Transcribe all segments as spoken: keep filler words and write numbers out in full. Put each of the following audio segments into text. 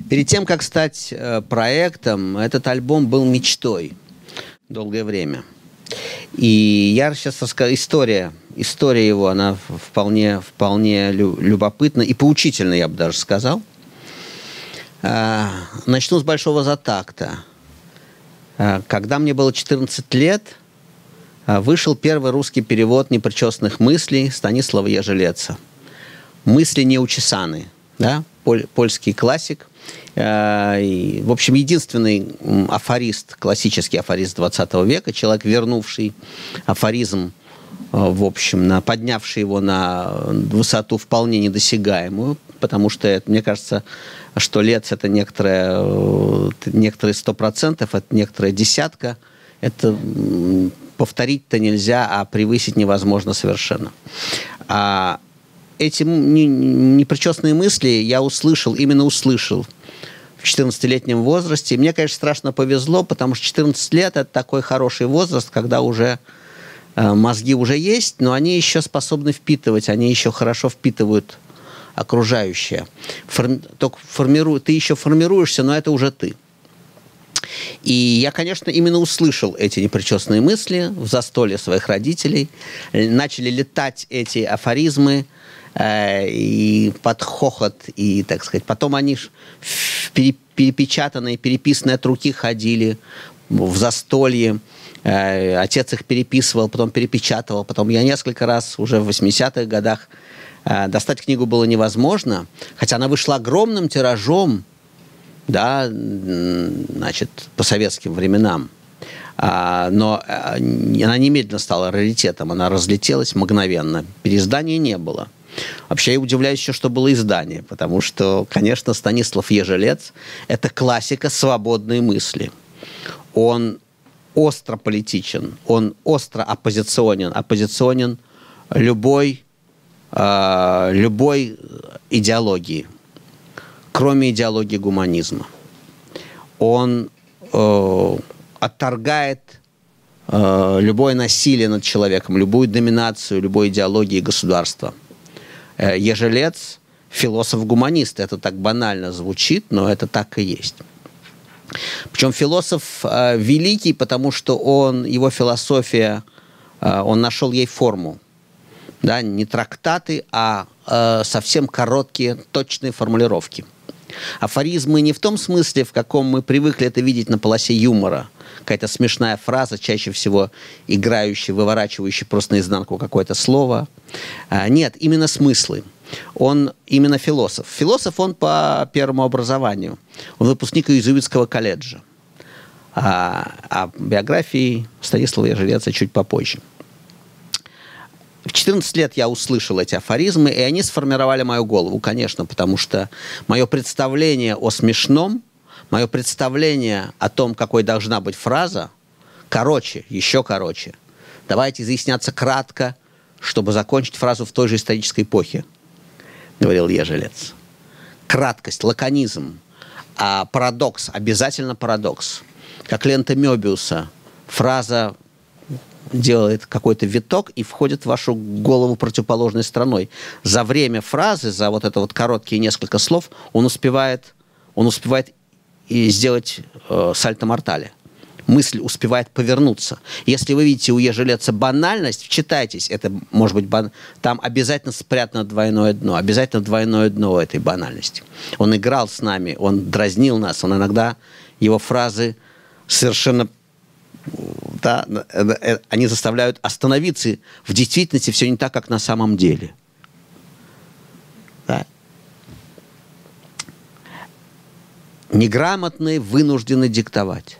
Перед тем, как стать э, проектом, этот альбом был мечтой долгое время. И я сейчас расскажу, история, история его, она вполне, вполне лю- любопытна и поучительна, я бы даже сказал. А, начну с большого затакта. А, когда мне было четырнадцать лет, а, вышел первый русский перевод непричесанных мыслей Станислава Ежелеца. «Мысли неучесаны», да? Поль, польский классик. А, и, в общем, единственный афорист, классический афорист двадцатого века, человек, вернувший афоризм, в общем, на, поднявший его на высоту вполне недосягаемую, потому что, это, мне кажется, что Лец — это некоторые, некоторые сто процентов, это некоторая десятка. Это повторить-то нельзя, а превысить невозможно совершенно. А эти непричесанные мысли я услышал, именно услышал в четырнадцатилетнем возрасте. И мне, конечно, страшно повезло, потому что четырнадцать лет — это такой хороший возраст, когда уже э, мозги уже есть, но они еще способны впитывать, они еще хорошо впитывают окружающее. Форми- только формиру... Ты еще формируешься, но это уже ты. И я, конечно, именно услышал эти непричесанные мысли в застолье своих родителей. Начали летать эти афоризмы, и под хохот, и, так сказать, потом они перепечатанные, переписанные от руки ходили в застолье. Отец их переписывал, потом перепечатывал. Потом я несколько раз уже в восьмидесятых годах достать книгу было невозможно, хотя она вышла огромным тиражом, да, значит, по советским временам. Но она немедленно стала раритетом, она разлетелась мгновенно. Переиздания не было. Вообще, я удивляюсь еще, что было издание, потому что, конечно, Станислав Ежелец – это классика свободной мысли. Он остро политичен, он остро оппозиционен, оппозиционен любой, э, любой идеологии, кроме идеологии гуманизма. Он э, отторгает э, любое насилие над человеком, любую доминацию, любой идеологии государства. Ежелец – философ-гуманист. Это так банально звучит, но это так и есть. Причем философ э, великий, потому что он, его философия, э, он нашел ей форму. Да? Не трактаты, а э, совсем короткие, точные формулировки. Афоризмы не в том смысле, в каком мы привыкли это видеть на полосе юмора. Какая-то смешная фраза, чаще всего играющая, выворачивающая просто наизнанку какое-то слово. А, нет, именно смыслы. Он именно философ. Философ он по первому образованию. Он выпускник иезуитского колледжа. А, а биографии Станислава Ежелеца чуть попозже. В четырнадцать лет я услышал эти афоризмы, и они сформировали мою голову, конечно, потому что мое представление о смешном, мое представление о том, какой должна быть фраза, короче, еще короче. Давайте изъясняться кратко, чтобы закончить фразу в той же исторической эпохе, говорил Ежелец. Краткость, лаконизм, а парадокс, обязательно парадокс. Как лента Мёбиуса, фраза делает какой-то виток и входит в вашу голову противоположной стороной. За время фразы, за вот это вот короткие несколько слов, он успевает, он успевает и сделать э, сальто-мортале. Мысль успевает повернуться. Если вы видите у Ежелеца банальность, вчитайтесь, это может быть бан... там обязательно спрятано двойное дно, обязательно двойное дно у этой банальности. Он играл с нами, он дразнил нас, он иногда, его фразы совершенно, да, они заставляют остановиться. В действительности все не так, как на самом деле. Да. Неграмотные вынуждены диктовать.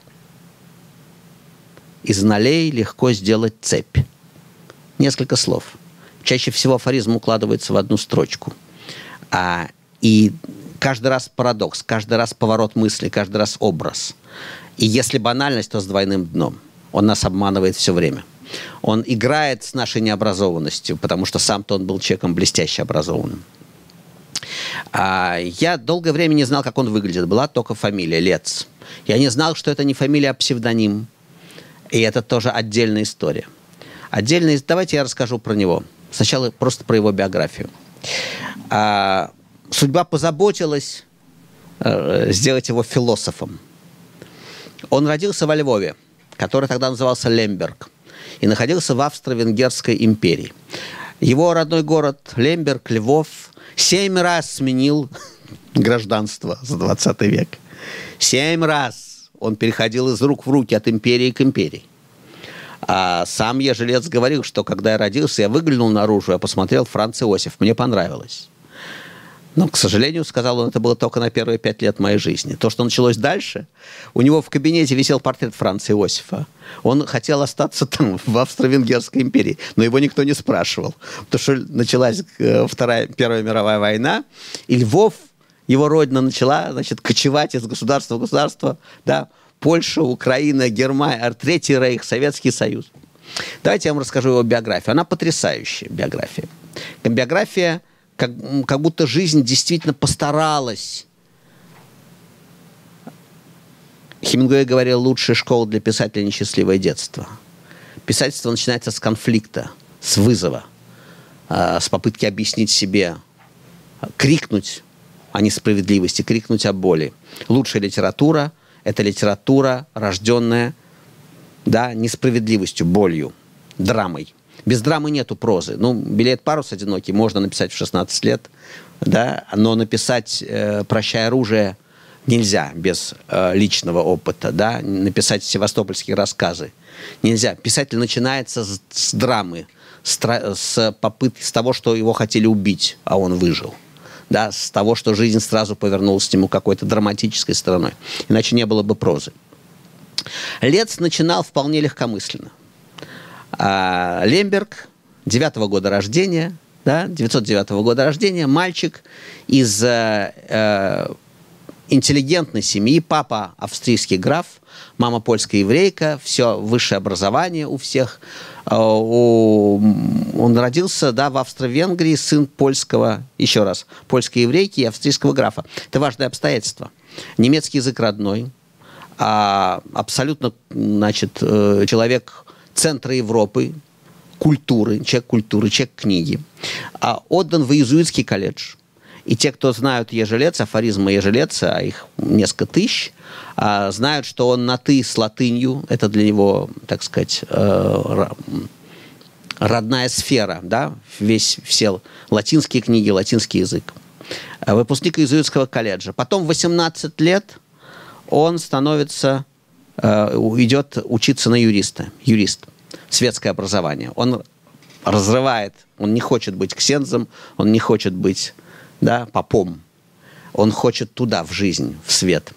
Из нолей легко сделать цепь. Несколько слов. Чаще всего афоризм укладывается в одну строчку. А, и каждый раз парадокс, каждый раз поворот мысли, каждый раз образ. И если банальность, то с двойным дном. Он нас обманывает все время. Он играет с нашей необразованностью, потому что сам-то он был человеком блестяще образованным. А, я долгое время не знал, как он выглядит. Была только фамилия Лец. Я не знал, что это не фамилия, а псевдоним. И это тоже отдельная история. Отдельная, давайте я расскажу про него. Сначала просто про его биографию. А, судьба позаботилась э, сделать его философом. Он родился во Львове, который тогда назывался Лемберг, и находился в Австро-Венгерской империи. Его родной город Лемберг, Львов, семь раз сменил гражданство за двадцатый век. Семь раз он переходил из рук в руки, от империи к империи. А сам Ежелец говорил, что когда я родился, я выглянул наружу, я посмотрел Франц Иосиф, мне понравилось. Но, к сожалению, сказал он, это было только на первые пять лет моей жизни. То, что началось дальше, у него в кабинете висел портрет Франца Иосифа. Он хотел остаться там, в Австро-Венгерской империи, но его никто не спрашивал. Потому что началась Вторая, Первая мировая война, и Львов, его родина, начала, значит, кочевать из государства в государство, да, Польша, Украина, Германия, Третий Рейх, Советский Союз. Давайте я вам расскажу его биографию. Она потрясающая биография. Биография, как, как будто жизнь действительно постаралась. Хемингуэй говорил, лучшая школа для писателя — несчастливое детство. Писательство начинается с конфликта, с вызова, с попытки объяснить себе, крикнуть о несправедливости, крикнуть о боли. Лучшая литература — это литература, рожденная, да, несправедливостью, болью, драмой. Без драмы нету прозы. Ну, «Белеет парус одинокий» можно написать в шестнадцать лет, да, но написать э, «Прощай, оружие» нельзя без э, личного опыта, да, написать «Севастопольские рассказы» нельзя. Писатель начинается с, с драмы, с, с попытки, с того, что его хотели убить, а он выжил. Да, с того, что жизнь сразу повернулась к нему какой-то драматической стороной. Иначе не было бы прозы. Лец начинал вполне легкомысленно. А Лемберг, девятого года рождения, да, девятьсот девятого года рождения, мальчик из э, э, интеллигентной семьи, папа австрийский граф, мама польская еврейка, все высшее образование у всех. Он родился, да, в Австро-Венгрии, сын польского, еще раз, польской еврейки и австрийского графа. Это важное обстоятельство. Немецкий язык родной, а абсолютно, значит, человек центра Европы, культуры, человек культуры, человек книги, а отдан в иезуитский колледж. И те, кто знают Ежелеца, афоризмы Ежелеца, а их несколько тысяч, знают, что он на «ты» с латынью. Это для него, так сказать, родная сфера, да? Весь, все латинские книги, латинский язык. Выпускник иезуитского колледжа. Потом в восемнадцать лет он становится, идет учиться на юриста. Юрист. Светское образование. Он разрывает, он не хочет быть ксензом, он не хочет быть, да, попом. Он хочет туда, в жизнь, в свет.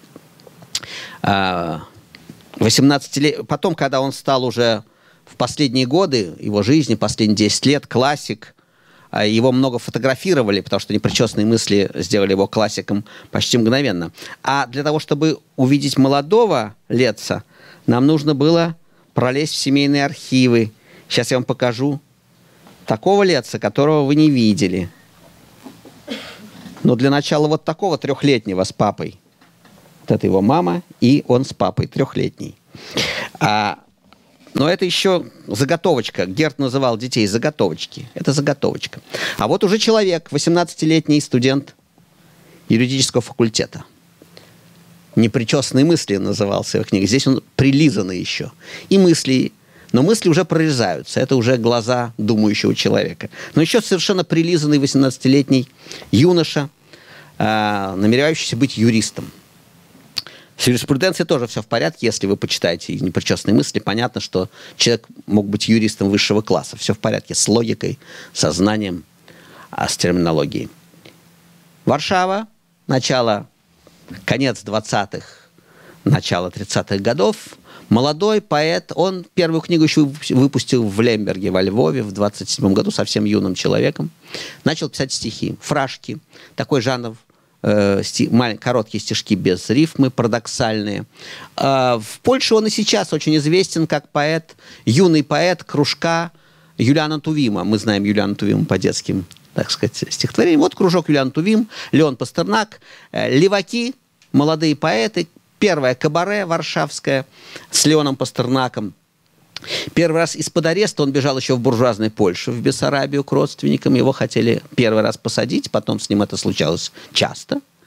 восемнадцать лет... Потом, когда он стал уже в последние годы его жизни, последние десять лет, классик, его много фотографировали, потому что «Непричесанные мысли» сделали его классиком почти мгновенно. А для того, чтобы увидеть молодого Леца, нам нужно было пролезть в семейные архивы. Сейчас я вам покажу такого Леца, которого вы не видели. Но для начала вот такого трехлетнего с папой. Вот это его мама, и он с папой, трехлетний. А, но это еще заготовочка. Герт называл детей заготовочки. Это заготовочка. А вот уже человек, восемнадцатилетний студент юридического факультета. «Непричесанные мысли» назывался его книга. Здесь он прилизанный еще. И мысли, но мысли уже прорезаются. Это уже глаза думающего человека. Но еще совершенно прилизанный восемнадцатилетний юноша, э, намеревающийся быть юристом. С юриспруденцией тоже все в порядке. Если вы почитаете «Непричесанные мысли», понятно, что человек мог быть юристом высшего класса. Все в порядке с логикой, со знанием, а с терминологией. Варшава, начало, конец двадцатых, начало тридцатых годов. Молодой поэт, он первую книгу еще выпустил в Лемберге, во Львове, в двадцать седьмом году, совсем юным человеком. Начал писать стихи, фражки, такой жанр, э, сти, короткие стишки без рифмы, парадоксальные. Э, в Польше он и сейчас очень известен как поэт, юный поэт кружка Юлиана Тувима. Мы знаем Юлиана Тувима по детским, так сказать, стихотворениям. Вот кружок Юлиан Тувим, Леон Пастернак, э, леваки, молодые поэты. Первое кабаре варшавское с Леоном Пастернаком. Первый раз из-под ареста он бежал еще в буржуазной Польше, в Бессарабию к родственникам. Его хотели первый раз посадить, потом с ним это случалось часто.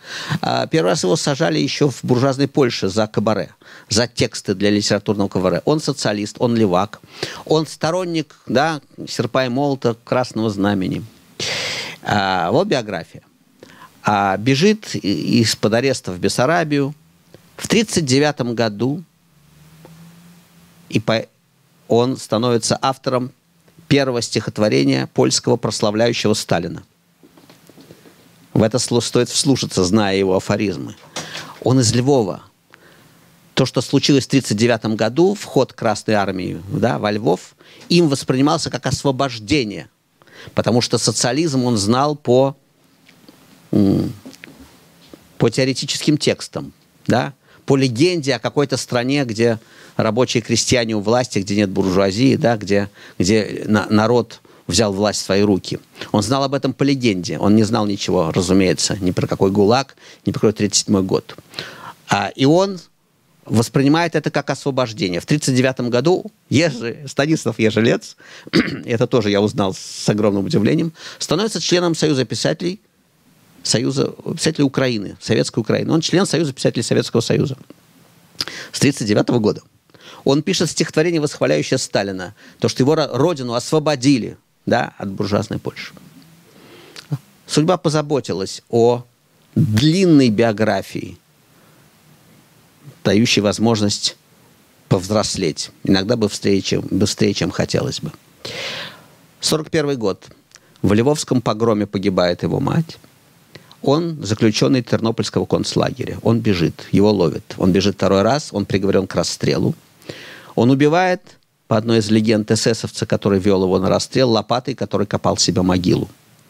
Первый раз его сажали еще в буржуазной Польше за кабаре, за тексты для литературного кабаре. Он социалист, он левак, он сторонник, да, серпа и молота, Красного Знамени. А, вот биография. А, бежит из-под ареста в Бессарабию. В тридцать девятом году и по... он становится автором первого стихотворения польского, прославляющего Сталина. В это стоит вслушаться, зная его афоризмы. Он из Львова. То, что случилось в тридцать девятом году, вход Красной Армии, да, во Львов, им воспринимался как освобождение. Потому что социализм он знал по, по теоретическим текстам, да, по легенде о какой-то стране, где рабочие крестьяне у власти, где нет буржуазии, да, где, где на, народ взял власть в свои руки. Он знал об этом по легенде. Он не знал ничего, разумеется, ни про какой ГУЛАГ, ни про какой тридцать седьмой год. А, и он воспринимает это как освобождение. В тридцать девятом году Ежи, Станислав Ежелец, это тоже я узнал с огромным удивлением, становится членом Союза писателей, Союза писателей Украины, Советской Украины. Он член Союза писателей Советского Союза с тридцать девятого года. Он пишет стихотворение, восхваляющее Сталина, то, что его родину освободили, да, от буржуазной Польши. Судьба позаботилась о длинной биографии, дающей возможность повзрослеть. Иногда быстрее, чем, быстрее, чем хотелось бы. сорок первый год. В Львовском погроме погибает его мать. Он заключенный Тернопольского концлагеря. Он бежит, его ловят. Он бежит второй раз, он приговорен к расстрелу. Он убивает, по одной из легенд, эсэсовца, который вел его на расстрел, лопатой, который копал себе могилу.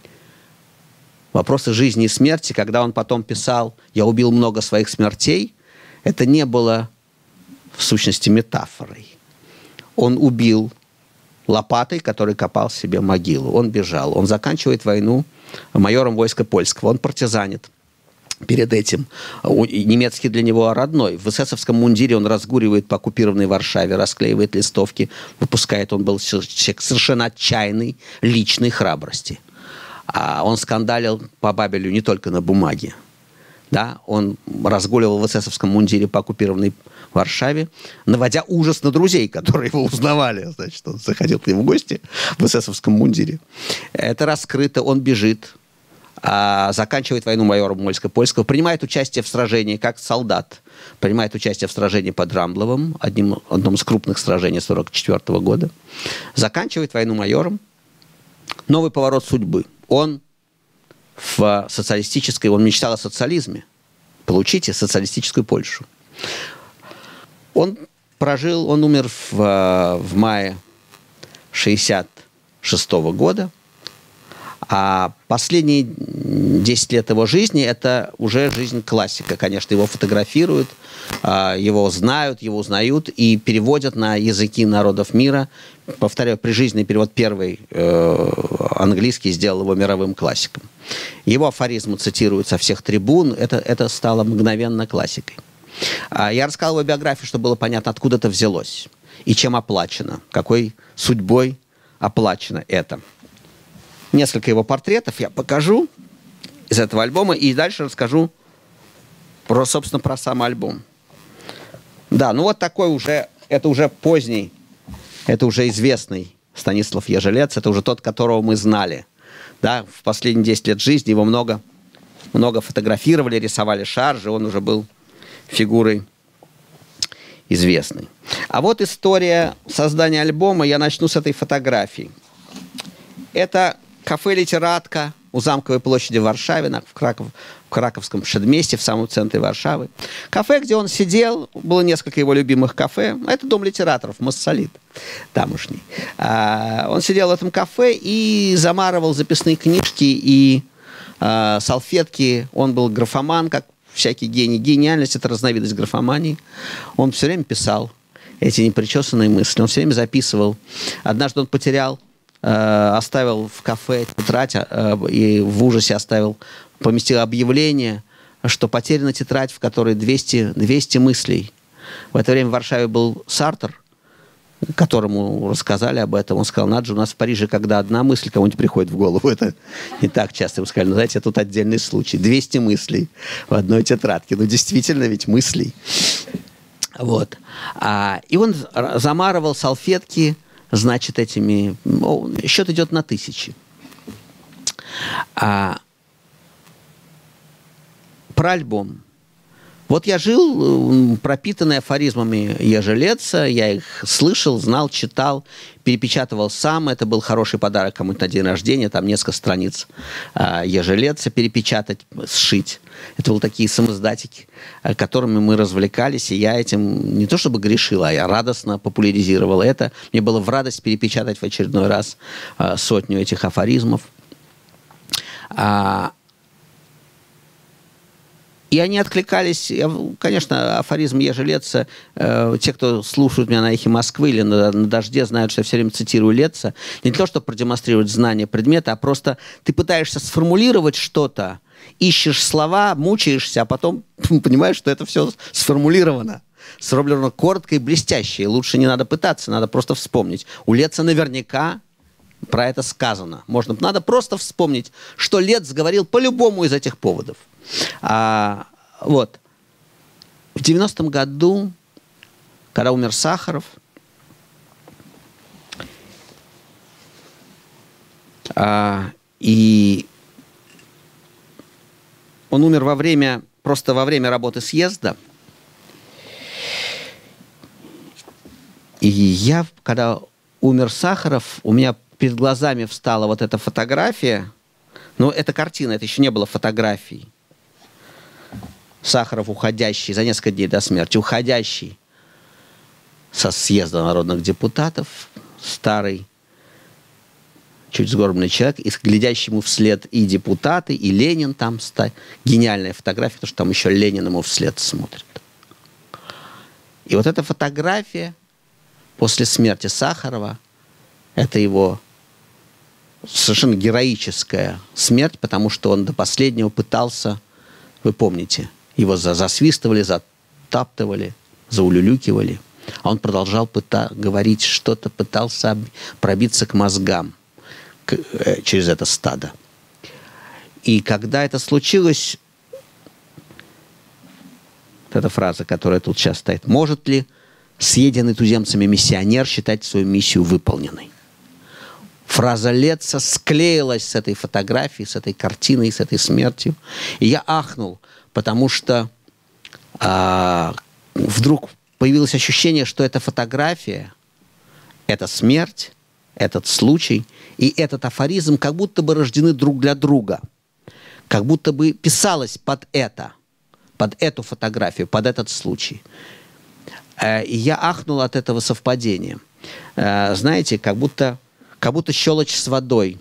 Вопросы жизни и смерти, когда он потом писал «Я убил много своих смертей», это не было, в сущности, метафорой. Он убил лопатой, который копал себе могилу. Он бежал. Он заканчивает войну майором войска польского. Он партизанит. Перед этим немецкий для него родной. В эсэсовском мундире он разгуливает по оккупированной Варшаве, расклеивает листовки, выпускает. Он был человек совершенно отчаянной личной храбрости. А он скандалил по Бабелю не только на бумаге. Да? Он разгуливал в эсэсовском мундире по оккупированной Варшаве, наводя ужас на друзей, которые его узнавали. Значит, он заходил к ним в гости в эсэсовском мундире. Это раскрыто, он бежит. А, заканчивает войну майором войска польского, принимает участие в сражении как солдат, принимает участие в сражении под Рамбловым, одним, одном из крупных сражений сорок четвёртого года, заканчивает войну майором. Новый поворот судьбы. Он в социалистической, он мечтал о социализме. Получите социалистическую Польшу. Он прожил, он умер в, в мае шестьдесят шестого года. А последние десять лет его жизни – это уже жизнь классика. Конечно, его фотографируют, его знают, его узнают и переводят на языки народов мира. Повторяю, прижизненный перевод первый э, английский сделал его мировым классиком. Его афоризмы цитируют со всех трибун. Это, это стало мгновенно классикой. Я рассказал его биографию, чтобы было понятно, откуда это взялось и чем оплачено, какой судьбой оплачено это. Несколько его портретов я покажу из этого альбома и дальше расскажу про, собственно, про сам альбом. Да, ну вот такой уже, это уже поздний, это уже известный Станислав Ежелец, это уже тот, которого мы знали. Да, в последние десять лет жизни его много, много фотографировали, рисовали шаржи, он уже был фигурой известной. А вот история создания альбома, я начну с этой фотографии. Это кафе «Литератка» у Замковой площади в Варшаве, в, Краков, в Краковском предместье, в самом центре Варшавы. Кафе, где он сидел, было несколько его любимых кафе. Это дом литераторов, Моссолит тамошний. А, он сидел в этом кафе и замарывал записные книжки и а, салфетки. Он был графоман, как всякий гений. Гениальность – это разновидность графомании. Он все время писал эти непричесанные мысли. Он все время записывал. Однажды он потерял, оставил в кафе тетрадь и в ужасе оставил, поместил объявление, что потеряна тетрадь, в которой двести, двести мыслей. В это время в Варшаве был Сартр, которому рассказали об этом, он сказал: Наджа, у нас в Париже, когда одна мысль кому-нибудь приходит в голову, это не так часто. Ему сказали: ну, знаете, тут отдельный случай. двести мыслей в одной тетрадке. Ну, действительно, ведь мыслей. Вот. А, и он замарывал салфетки, значит, этими... О, счет идет на тысячи. А, про альбом. Вот я жил, пропитанный афоризмами Ежелеца, я их слышал, знал, читал, перепечатывал сам. Это был хороший подарок кому-то на день рождения, там несколько страниц а, Ежелеца перепечатать, сшить. Это были такие самоиздатики, которыми мы развлекались, и я этим не то чтобы грешил, а я радостно популяризировал это. Мне было в радость перепечатать в очередной раз а, сотню этих афоризмов. А, И они откликались, я, конечно, афоризм Ежелеца, э, те, кто слушают меня на «Эхе Москвы» или на, на «Дожде», знают, что я все время цитирую Летца. Не для того, чтобы продемонстрировать знание предмета, а просто ты пытаешься сформулировать что-то, ищешь слова, мучаешься, а потом понимаешь, что это все сформулировано. Сформулировано коротко и блестяще. И лучше не надо пытаться, надо просто вспомнить. У Летца наверняка про это сказано. Можно, надо просто вспомнить, что Летц говорил по любому из этих поводов. А, вот. В девяностом году, когда умер Сахаров, а, и он умер во время, просто во время работы съезда, и я, когда умер Сахаров, у меня перед глазами встала вот эта фотография, но это картина, это еще не было фотографий. Сахаров, уходящий за несколько дней до смерти, уходящий со съезда народных депутатов, старый, чуть сгорбленный человек, и глядящий ему вслед и депутаты, и Ленин там стоит. Гениальная фотография, потому что там еще Ленин ему вслед смотрит. И вот эта фотография после смерти Сахарова, это его совершенно героическая смерть, потому что он до последнего пытался, вы помните, его засвистывали, затаптывали, заулюлюкивали. А он продолжал пыта- говорить что-то, пытался пробиться к мозгам к, э, через это стадо. И когда это случилось, вот эта фраза, которая тут сейчас стоит: может ли съеденный туземцами миссионер считать свою миссию выполненной? Фраза Летца склеилась с этой фотографией, с этой картиной, с этой смертью. И я ахнул, потому что а, вдруг появилось ощущение, что эта фотография, эта смерть, этот случай и этот афоризм как будто бы рождены друг для друга. Как будто бы писалось под это, под эту фотографию, под этот случай. И я ахнул от этого совпадения. Знаете, как будто, как будто щелочь с водой.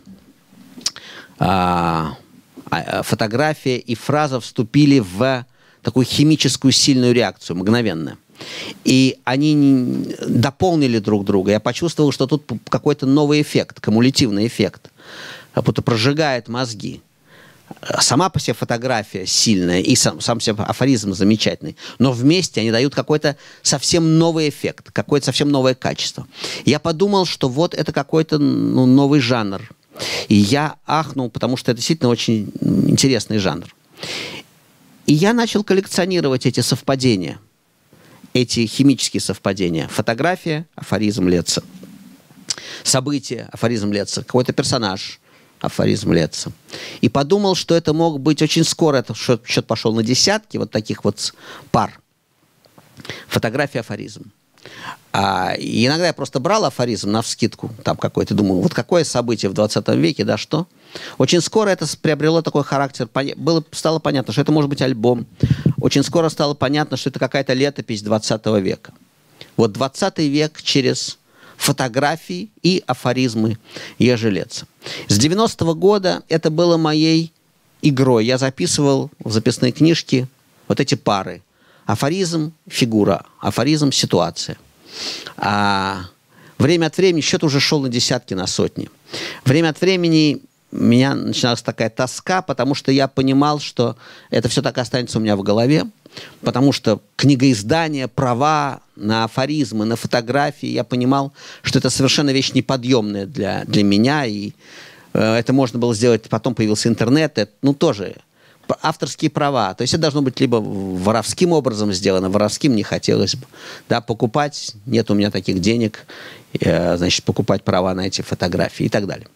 Фотография и фраза вступили в такую химическую сильную реакцию, мгновенно. И они дополнили друг друга. Я почувствовал, что тут какой-то новый эффект, кумулятивный эффект, как будто прожигает мозги. Сама по себе фотография сильная и сам, сам себе афоризм замечательный, но вместе они дают какой-то совсем новый эффект, какое-то совсем новое качество. Я подумал, что вот это какой-то ну, новый жанр. И я ахнул, потому что это действительно очень интересный жанр. И я начал коллекционировать эти совпадения, эти химические совпадения. Фотография, афоризм Летца. Событие, афоризм Летца. Какой-то персонаж, афоризм Летца. И подумал, что это мог быть очень скоро, это счет, счет пошел на десятки вот таких вот пар. Фотография, афоризм. А, и иногда я просто брал афоризм навскидку, там какой-то, думаю, вот какое событие в двадцатом веке, да что? Очень скоро это приобрело такой характер, было, стало понятно, что это может быть альбом. Очень скоро стало понятно, что это какая-то летопись двадцатого века. Вот двадцатый век через фотографии и афоризмы Ежелеца. С девяностого года это было моей игрой. Я записывал в записные книжки вот эти пары. Афоризм – фигура, афоризм – ситуация. А время от времени счет уже шел на десятки, на сотни. Время от времени у меня начиналась такая тоска, потому что я понимал, что это все так останется у меня в голове, потому что книгоиздание, права на афоризмы, на фотографии, я понимал, что это совершенно вещь неподъемная для, для меня, и э, это можно было сделать, потом появился интернет, это, ну, тоже авторские права, то есть это должно быть либо воровским образом сделано, воровским не хотелось бы, да, покупать, нет у меня таких денег, э, значит, покупать права на эти фотографии и так далее.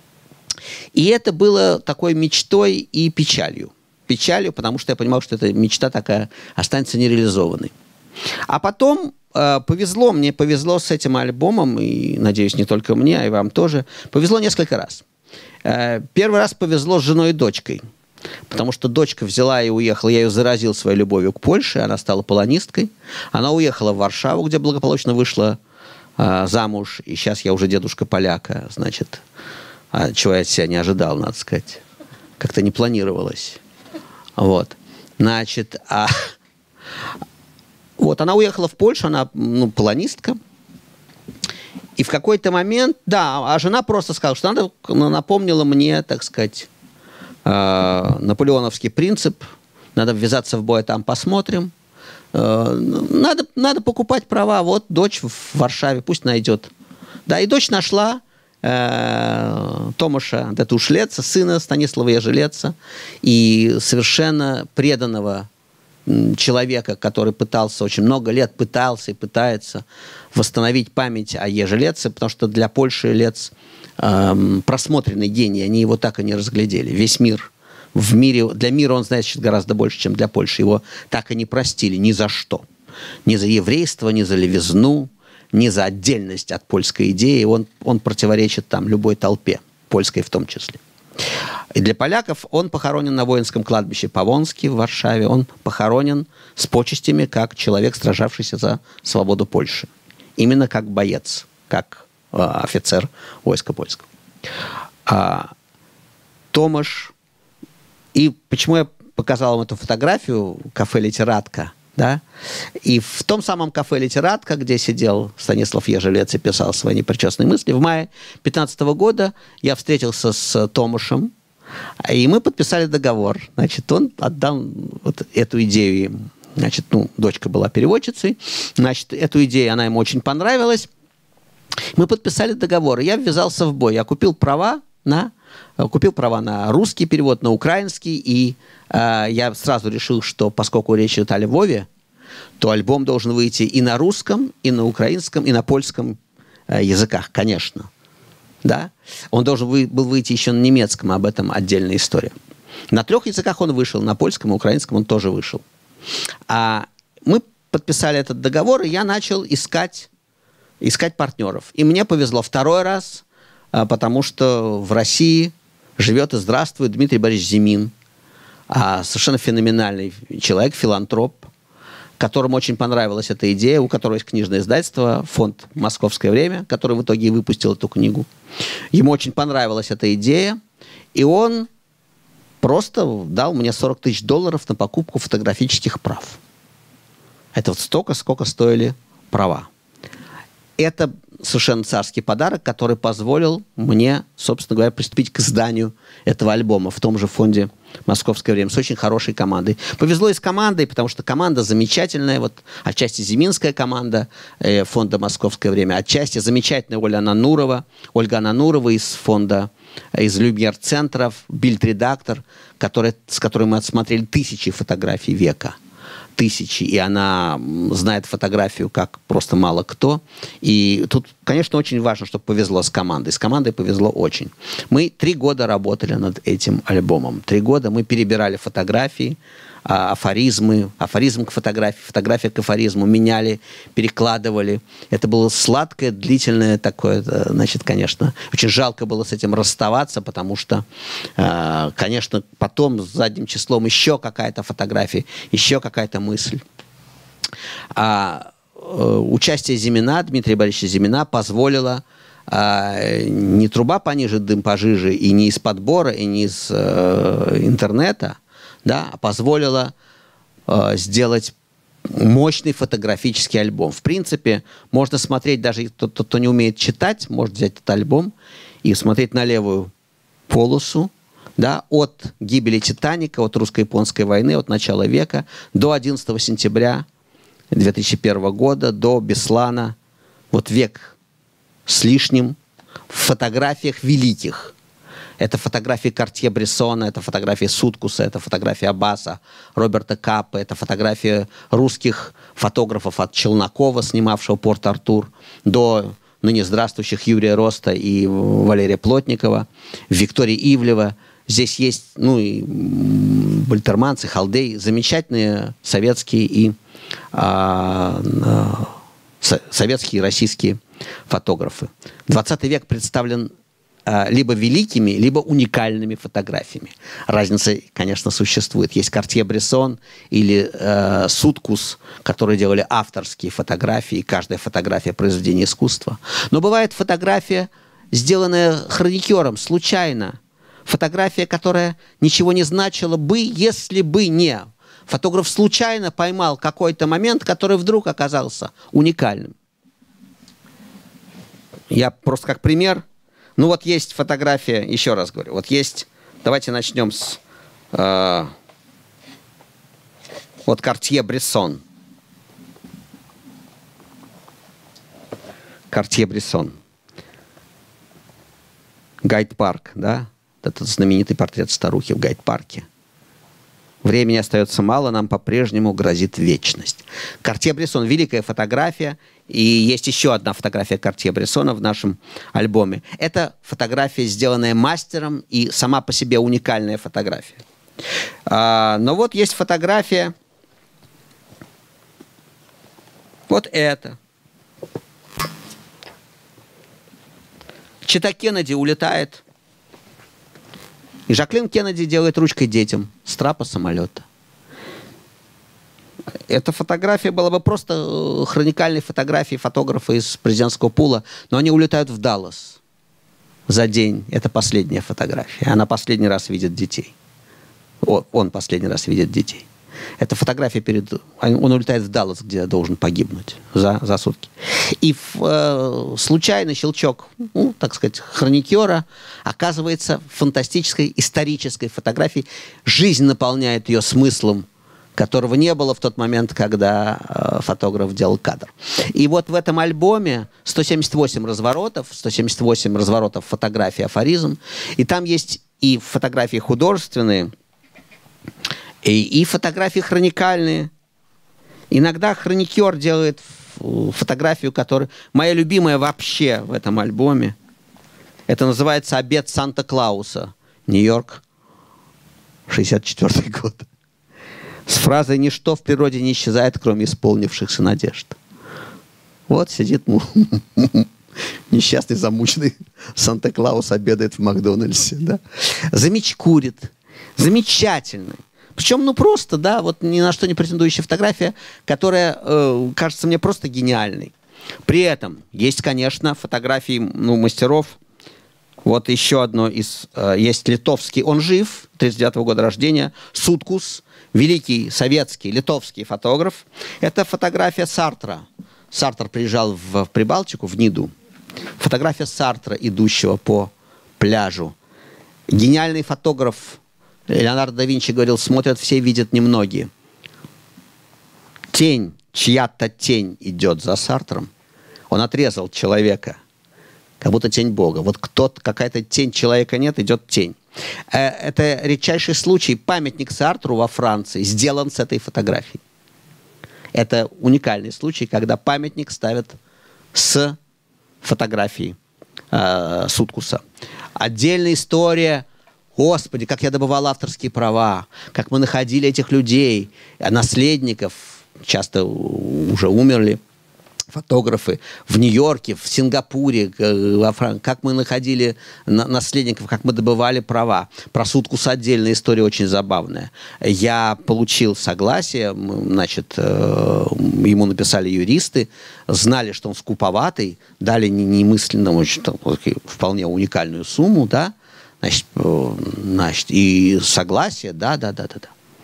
И это было такой мечтой и печалью. Печалью, потому что я понимал, что эта мечта такая останется нереализованной. А потом э, повезло, мне повезло с этим альбомом, и, надеюсь, не только мне, а и вам тоже, повезло несколько раз. Э, первый раз повезло с женой и дочкой, потому что дочка взяла и уехала, я ее заразил своей любовью к Польше, она стала полонисткой, она уехала в Варшаву, где благополучно вышла э, замуж, и сейчас я уже дедушка поляка, значит, а, чего я от себя не ожидал, надо сказать, как-то не планировалось. Вот, значит, а... вот, она уехала в Польшу, она, ну, полонистка, и в какой-то момент, да, а жена просто сказала, что надо, напомнила мне, так сказать, наполеоновский принцип, надо ввязаться в бой, там посмотрим, надо, надо покупать права, вот дочь в Варшаве, пусть найдет. Да, и дочь нашла э, Томаша Детушлеца, сына Станислава Ежелеца, и совершенно преданного человека, который пытался, очень много лет пытался и пытается восстановить память о Ежелеце, потому что для Польши Лец э, просмотренный гений, они его так и не разглядели. Весь мир, в мире, для мира он знает сейчас гораздо больше, чем для Польши. Его так и не простили ни за что. Ни за еврейство, ни за левизну, ни за отдельность от польской идеи. Он, он противоречит там любой толпе, польской в том числе. И для поляков он похоронен на воинском кладбище Павонске в Варшаве. Он похоронен с почестями как человек, сражавшийся за свободу Польши. Именно как боец, как э, офицер войска польского. А, Томаш... И почему я показал вам эту фотографию «Кафе Литератка», да? И в том самом кафе «Литератка», где сидел Станислав Ежелец и писал свои непричесные мысли, в мае две тысячи пятнадцатого года я встретился с Томашем, и мы подписали договор. Значит, он отдал вот эту идею ему. Значит, ну, дочка была переводчицей. Значит, эту идею, она ему очень понравилась. Мы подписали договор, и я ввязался в бой. Я купил права на... Купил права на русский перевод, на украинский, и э, я сразу решил, что поскольку речь идет о Львове, то альбом должен выйти и на русском, и на украинском, и на польском э, языках, конечно. Да? Он должен вы, был выйти еще на немецком, об этом отдельная история. На трех языках он вышел, на польском и украинском он тоже вышел. А мы подписали этот договор, и я начал искать, искать партнеров. И мне повезло второй раз, потому что в России живет и здравствует Дмитрий Борисович Зимин, совершенно феноменальный человек, филантроп, которому очень понравилась эта идея, у которого есть книжное издательство, фонд «Московское время», который в итоге и выпустил эту книгу. Ему очень понравилась эта идея, и он просто дал мне сорок тысяч долларов на покупку фотографических прав. Это вот столько, сколько стоили права. Это совершенно царский подарок, который позволил мне, собственно говоря, приступить к изданию этого альбома в том же фонде «Московское время» с очень хорошей командой. Повезло и с командой, потому что команда замечательная, вот отчасти зиминская команда э, фонда «Московское время», отчасти замечательная Ольга Ананурова, Ольга Ананурова из фонда, из Люмьер-центров, бильд-редактор, который, с которой мы отсмотрели тысячи фотографий века. Тысячи, и она знает фотографию как просто мало кто. И тут, конечно, очень важно, чтобы повезло с командой. С командой повезло очень. Мы три года работали над этим альбомом. Три года мы перебирали фотографии, афоризмы, афоризм к фотографии, фотография к афоризму, меняли, перекладывали. Это было сладкое, длительное такое, значит, конечно, очень жалко было с этим расставаться, потому что, конечно, потом задним числом еще какая-то фотография, еще какая-то мысль. А участие Зимина, Дмитрия Борисовича Зимина, позволило не труба пониже, дым пожиже, и не из подбора, и не из интернета, да, позволило э, сделать мощный фотографический альбом. В принципе, можно смотреть, даже тот, кто не умеет читать, может взять этот альбом и смотреть на левую полосу, да, от гибели «Титаника», от русско-японской войны, от начала века до одиннадцатого сентября две тысячи первого года, до Беслана. Вот век с лишним в фотографиях великих. Это фотографии Картье-Брессона, это фотографии Суткуса, это фотографии Аббаса, Роберта Каппа, это фотографии русских фотографов от Челнокова, снимавшего Порт-Артур, до ныне здравствующих Юрия Роста и Валерия Плотникова, Виктории Ивлева. Здесь есть, ну, и Бальтерманц, и Халдей, замечательные советские и а, а, со, советские и российские фотографы. двадцатый век представлен либо великими, либо уникальными фотографиями. Разница, конечно, существует. Есть Картье-Брессон или э, Суткус, которые делали авторские фотографии. Каждая фотография — произведение искусства. Но бывает фотография, сделанная хроникером, случайно. Фотография, которая ничего не значила бы, если бы не. Фотограф случайно поймал какой-то момент, который вдруг оказался уникальным. Я просто как пример. Ну вот есть фотография, еще раз говорю, вот есть, давайте начнем с э, вот Картье-Брессон. Картье-Брессон. Гайд-парк, да? Этот знаменитый портрет старухи в Гайд-парке. Времени остается мало, нам по-прежнему грозит вечность. Картье-Брессон — великая фотография. И есть еще одна фотография Картье-Брессона в нашем альбоме. Это фотография, сделанная мастером, и сама по себе уникальная фотография. А, но вот есть фотография. Вот это. Чита Кеннеди улетает. И Жаклин Кеннеди делает ручкой детям с трапа самолета. Эта фотография была бы просто хроникальной фотографией фотографа из президентского пула, но они улетают в Даллас за день. Это последняя фотография. Она последний раз видит детей. Он последний раз видит детей. Это фотография перед... Он улетает в Даллас, где должен погибнуть за, за сутки. И э, случайный щелчок, ну, так сказать, хроникера оказывается фантастической исторической фотографией. Жизнь наполняет ее смыслом, которого не было в тот момент, когда э, фотограф делал кадр. И вот в этом альбоме сто семьдесят восемь разворотов, сто семьдесят восемь разворотов фотографий, афоризм. И там есть и фотографии художественные, и, и фотографии хроникальные. Иногда хроникер делает фотографию, которая... Моя любимая вообще в этом альбоме. Это называется «Обед Санта-Клауса». Нью-Йорк, шестьдесят четвёртый год. С фразой «Ничто в природе не исчезает, кроме исполнившихся надежд». Вот сидит несчастный, замученный Санта-Клаус, обедает в Макдональдсе. Да? Замеч курит. Замечательный. Причем, ну, просто, да, вот ни на что не претендующая фотография, которая э, кажется мне просто гениальной. При этом есть, конечно, фотографии, ну, мастеров. Вот еще одно из... Э, есть литовский, он жив, тридцать девятого года рождения, Суткус, великий советский литовский фотограф. Это фотография Сартра. Сартр приезжал в Прибалтику, в Ниду. Фотография Сартра, идущего по пляжу. Гениальный фотограф Леонардо да Винчи говорил: смотрят все, видят немногие. Тень, чья-то тень идет за Сартром. Он отрезал человека, как будто тень Бога. Вот кто-то, какая-то тень человека нет, идет тень. Это редчайший случай. Памятник Сартру во Франции сделан с этой фотографией. Это уникальный случай, когда памятник ставят с фотографией э, Суткуса. Отдельная история. Господи, как я добывал авторские права, как мы находили этих людей, наследников, часто уже умерли, фотографы в Нью-Йорке, в Сингапуре, во Франции, как мы находили наследников, как мы добывали права. Про Суткуса отдельная история очень забавная. Я получил согласие, значит, ему написали юристы, знали, что он скуповатый, дали немысленно, вполне уникальную сумму, да, значит, значит, и согласие, да, да, да, да, да.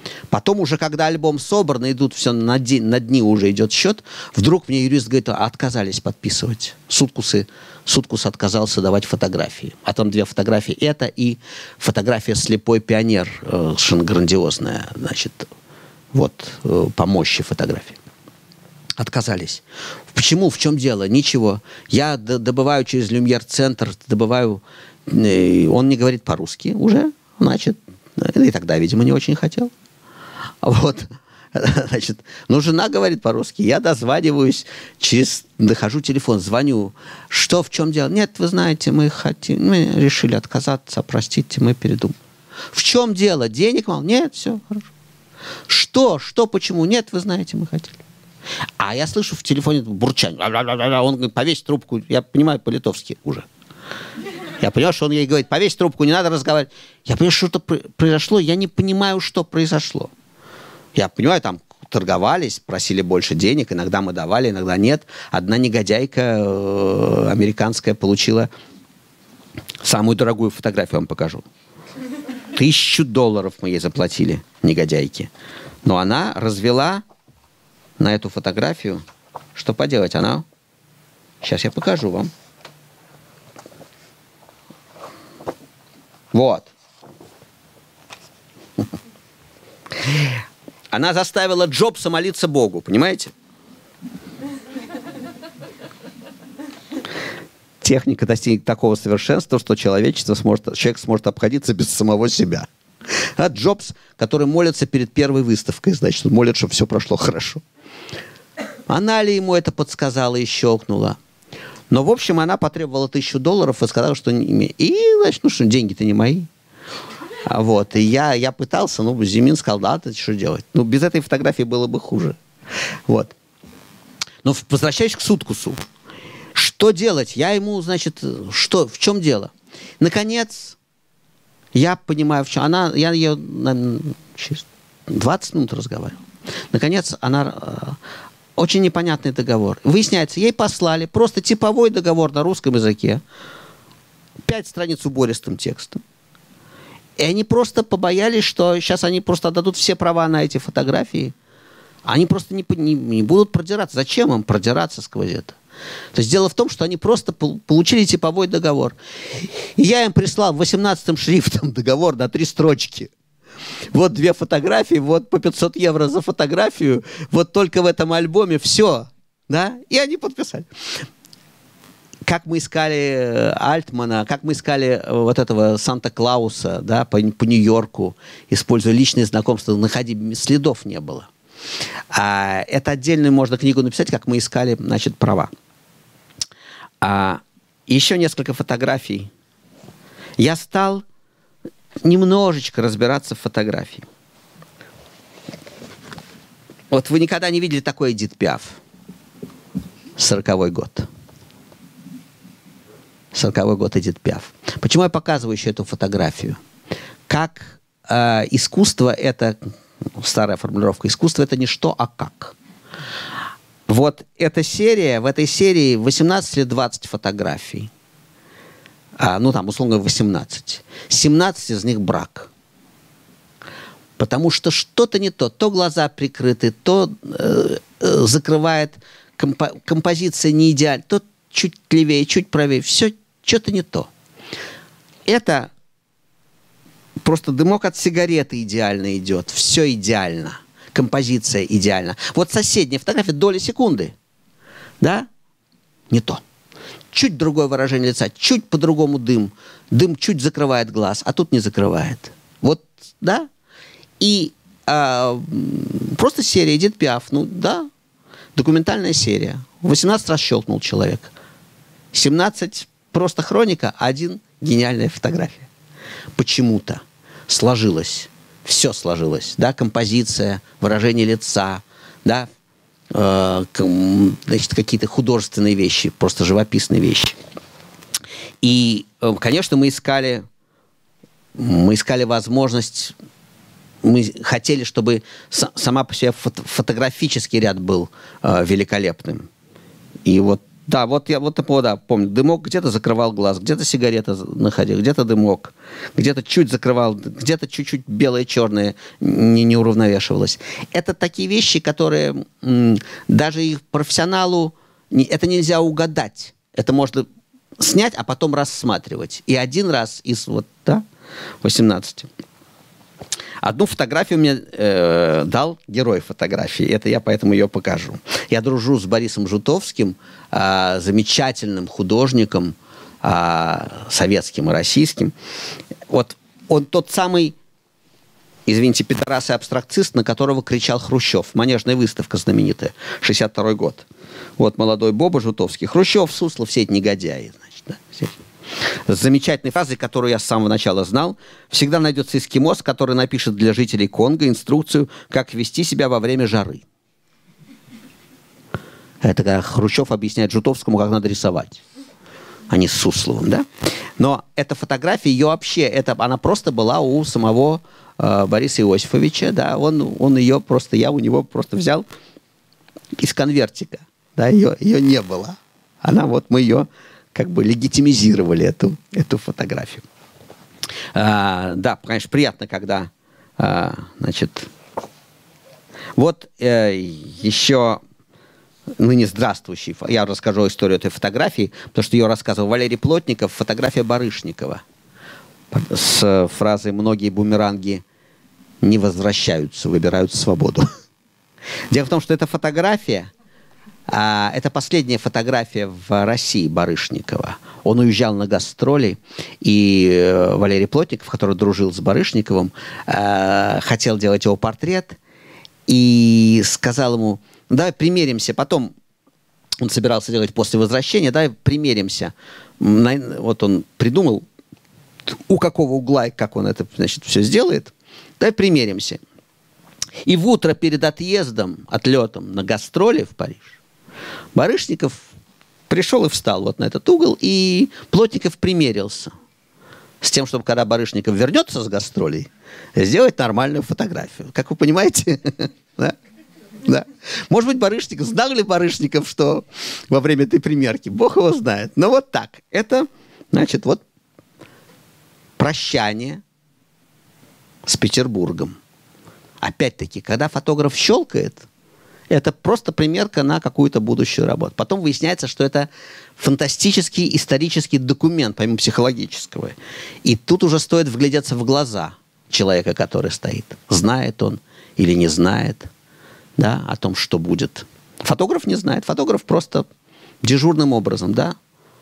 Потом уже, когда альбом собран, идут все на, день, на дни уже идет счет, вдруг мне юрист говорит, а отказались подписывать. Суткусы, Суткус отказался давать фотографии. А там две фотографии. Это и фотография «Слепой пионер», совершенно грандиозная, значит, вот, по мощи фотографии. Отказались. Почему? В чем дело? Ничего. Я добываю через Люмьер-центр, добываю... Он не говорит по-русски уже, значит, и тогда, видимо, не очень хотел. Вот, значит, ну, жена говорит по-русски, я дозваниваюсь, через, нахожу телефон, звоню, что, в чем дело? Нет, вы знаете, мы хотим, мы решили отказаться, простите, мы передумали. В чем дело? Денег мало? Нет, все, хорошо. Что, что, почему? Нет, вы знаете, мы хотели. А я слышу в телефоне бурчание, он говорит, повесь трубку, я понимаю по-литовски уже. Я понял, что он ей говорит, повесь трубку, не надо разговаривать. Я понимаю, что-то произошло, я не понимаю, что произошло. Я понимаю, там торговались, просили больше денег, иногда мы давали, иногда нет. Одна негодяйка э, американская получила самую дорогую фотографию, я вам покажу. Тысячу долларов мы ей заплатили, негодяйке. Но она развела на эту фотографию, что поделать, она... Сейчас я покажу вам. Вот. Она заставила Джобса молиться Богу, понимаете? Техника достигнет такого совершенства, что человечество сможет, человек сможет обходиться без самого себя. А Джобс, который молится перед первой выставкой, значит, он молит, чтобы все прошло хорошо. Она ли ему это подсказала и щелкнула? Но, в общем, она потребовала тысячу долларов и сказала, что не имеет. И, значит, ну что, деньги-то не мои. Вот, и я, я пытался, ну, Зимин сказал, да, ты что делать? Ну, без этой фотографии было бы хуже. Вот. Но возвращаясь к Суткусу. Что делать? Я ему, значит, что, в чем дело? Наконец, я понимаю, в чем. Она, я ее через двадцать минут разговаривал. Наконец, она... Очень непонятный договор. Выясняется, ей послали просто типовой договор на русском языке. Пять страниц убористым текстом. И они просто побоялись, что сейчас они просто отдадут все права на эти фотографии. Они просто не, не, не будут продираться. Зачем им продираться сквозь это? То есть дело в том, что они просто получили типовой договор. И я им прислал восемнадцатым шрифтом договор на три строчки. Вот две фотографии, вот по пятьсот евро за фотографию, вот только в этом альбоме, все. Да? И они подписали. Как мы искали Альтмана, как мы искали вот этого Санта-Клауса, да, по, по Нью-Йорку, используя личные знакомства, находили, следов не было. А, это отдельную можно книгу написать, как мы искали, значит, права. А, еще несколько фотографий. Я стал немножечко разбираться в фотографии. Вот вы никогда не видели такой Эдит Пиаф. Сороковой год. Сороковой год Эдит Пиаф. Почему я показываю еще эту фотографию? Как э, искусство это, старая формулировка, искусство это не что, а как. Вот эта серия, в этой серии восемнадцать или двадцать фотографий. А, ну там, условно, восемнадцать. семнадцать из них брак. Потому что что-то не то. То глаза прикрыты, то э, э, закрывает компо- композиция не идеальна, то чуть левее, чуть правее. Все что-то не то. Это просто дымок от сигареты идеально идет. Все идеально. Композиция идеальна. Вот соседняя фотография, доля секунды. Да? Не то. Чуть другое выражение лица, чуть по-другому дым. Дым чуть закрывает глаз, а тут не закрывает. Вот, да? И а, просто серия Эдит Пиаф, ну да, документальная серия. восемнадцать раз щелкнул человек. семнадцать просто хроника, а один гениальная фотография. Почему-то сложилось, все сложилось, да, композиция, выражение лица, да, э, значит, какие-то художественные вещи, просто живописные вещи. И, э, конечно, мы искали, мы искали возможность, мы хотели, чтобы с, сама по себе фото, фотографический ряд был э, великолепным. И вот Да, вот я вот, да, помню. Дымок где-то закрывал глаз, где-то сигарета находил, где-то дымок, где-то чуть закрывал, где-то чуть-чуть белое-черное не, не уравновешивалось. Это такие вещи, которые м, даже их профессионалу не, это нельзя угадать. Это можно снять, а потом рассматривать. И один раз из вот, да, восемнадцати. Одну фотографию мне э, дал герой фотографии. Это я поэтому ее покажу. Я дружу с Борисом Жутовским, э, замечательным художником, э, советским и российским. Вот он тот самый, извините, пидорас и абстракцист, на которого кричал Хрущев. Манежная выставка знаменитая, шестьдесят второй год. Вот молодой Боба Жутовский. Хрущев, Суслов, все эти негодяи. Значит, да, все. С замечательной фразой, которую я с самого начала знал: всегда найдется эскимос, который напишет для жителей Конго инструкцию, как вести себя во время жары. Это когда Хрущев объясняет Жутовскому, как надо рисовать, а не с Сусловым, да? Но эта фотография, ее вообще, это, она просто была у самого э, Бориса Иосифовича, да, он, он ее просто, я у него просто взял из конвертика, да, ее, ее не было. Она, вот мы ее как бы легитимизировали, эту, эту фотографию. А, да, конечно, приятно, когда, а, значит, вот э, еще ныне здравствующий, я расскажу историю этой фотографии, потому что ее рассказывал Валерий Плотников, фотография Барышникова с фразой «многие бумеранги не возвращаются, выбирают свободу». Дело в том, что эта фотография, а, это последняя фотография в России Барышникова. Он уезжал на гастроли, и э, Валерий Плотников, который дружил с Барышниковым, э, хотел делать его портрет, и сказал ему: давай примеримся, потом он собирался делать после возвращения, давай примеримся. Вот он придумал, у какого угла и как он это, значит, все сделает, давай примеримся. И в утро перед отъездом, отлетом на гастроли в Париж, Барышников пришел и встал вот на этот угол, и Плотников примерился с тем, чтобы, когда Барышников вернется с гастролей, сделать нормальную фотографию. Как вы понимаете, да? Да. Может быть, Барышников, знал ли Барышников, что во время этой примерки? Бог его знает. Но вот так. Это, значит, вот прощание с Петербургом. Опять-таки, когда фотограф щелкает, это просто примерка на какую-то будущую работу. Потом выясняется, что это фантастический исторический документ, помимо психологического. И тут уже стоит вглядеться в глаза человека, который стоит. Знает он или не знает, да, о том, что будет. Фотограф не знает. Фотограф просто дежурным образом, да.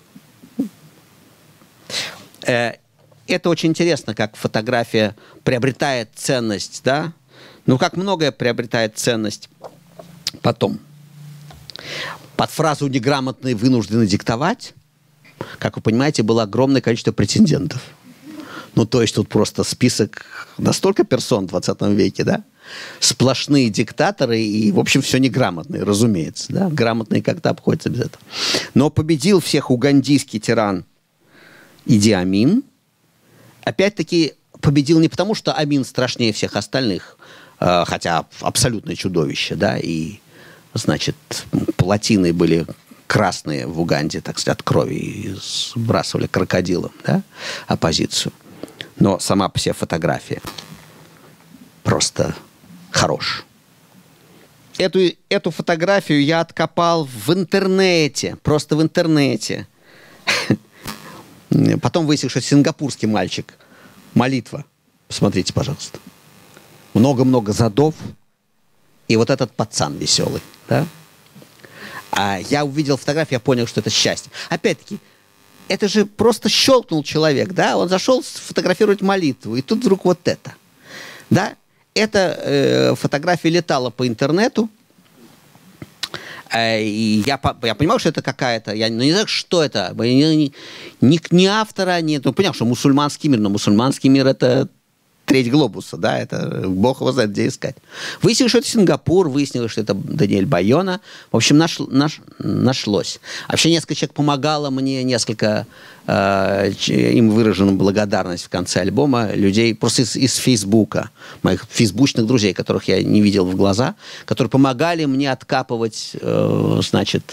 Это очень интересно, как фотография приобретает ценность, да. Ну, как многое приобретает ценность потом. Под фразу «неграмотные вынуждены диктовать», как вы понимаете, было огромное количество претендентов. Ну, то есть тут просто список настолько персон в двадцатом веке, да? Сплошные диктаторы и, в общем, все неграмотные, разумеется, да? Грамотные как-то обходятся без этого. Но победил всех угандийский тиран Иди Амин. Опять-таки победил не потому, что Амин страшнее всех остальных, хотя абсолютное чудовище, да, и, значит, плотины были красные в Уганде, так сказать, от крови, и сбрасывали крокодилом, да, оппозицию. Но сама по себе фотография просто хорош. Эту, эту фотографию я откопал в интернете, просто в интернете. Потом выяснилось, что сингапурский мальчик. Молитва. Посмотрите, пожалуйста. Много-много задов. И вот этот пацан веселый. Да? А я увидел фотографию, я понял, что это счастье. Опять-таки, это же просто щелкнул человек, да? Он зашел сфотографировать молитву, и тут вдруг вот это. Да? Эта э, фотография летала по интернету. Э, и я, я понимал, что это какая-то... Я ну, не знаю, что это. Ни, ни, ни автора, ни... Ну, понял, что мусульманский мир, но мусульманский мир — это треть глобуса, да, это бог его знает, где искать. Выяснилось, что это Сингапур, выяснилось, что это Даниэль Байона. В общем, наш, наш, нашлось. Вообще несколько человек помогало мне, несколько э, им выраженную благодарность в конце альбома людей просто из, из Фейсбука, моих фейсбучных друзей, которых я не видел в глаза, которые помогали мне откапывать, э, значит,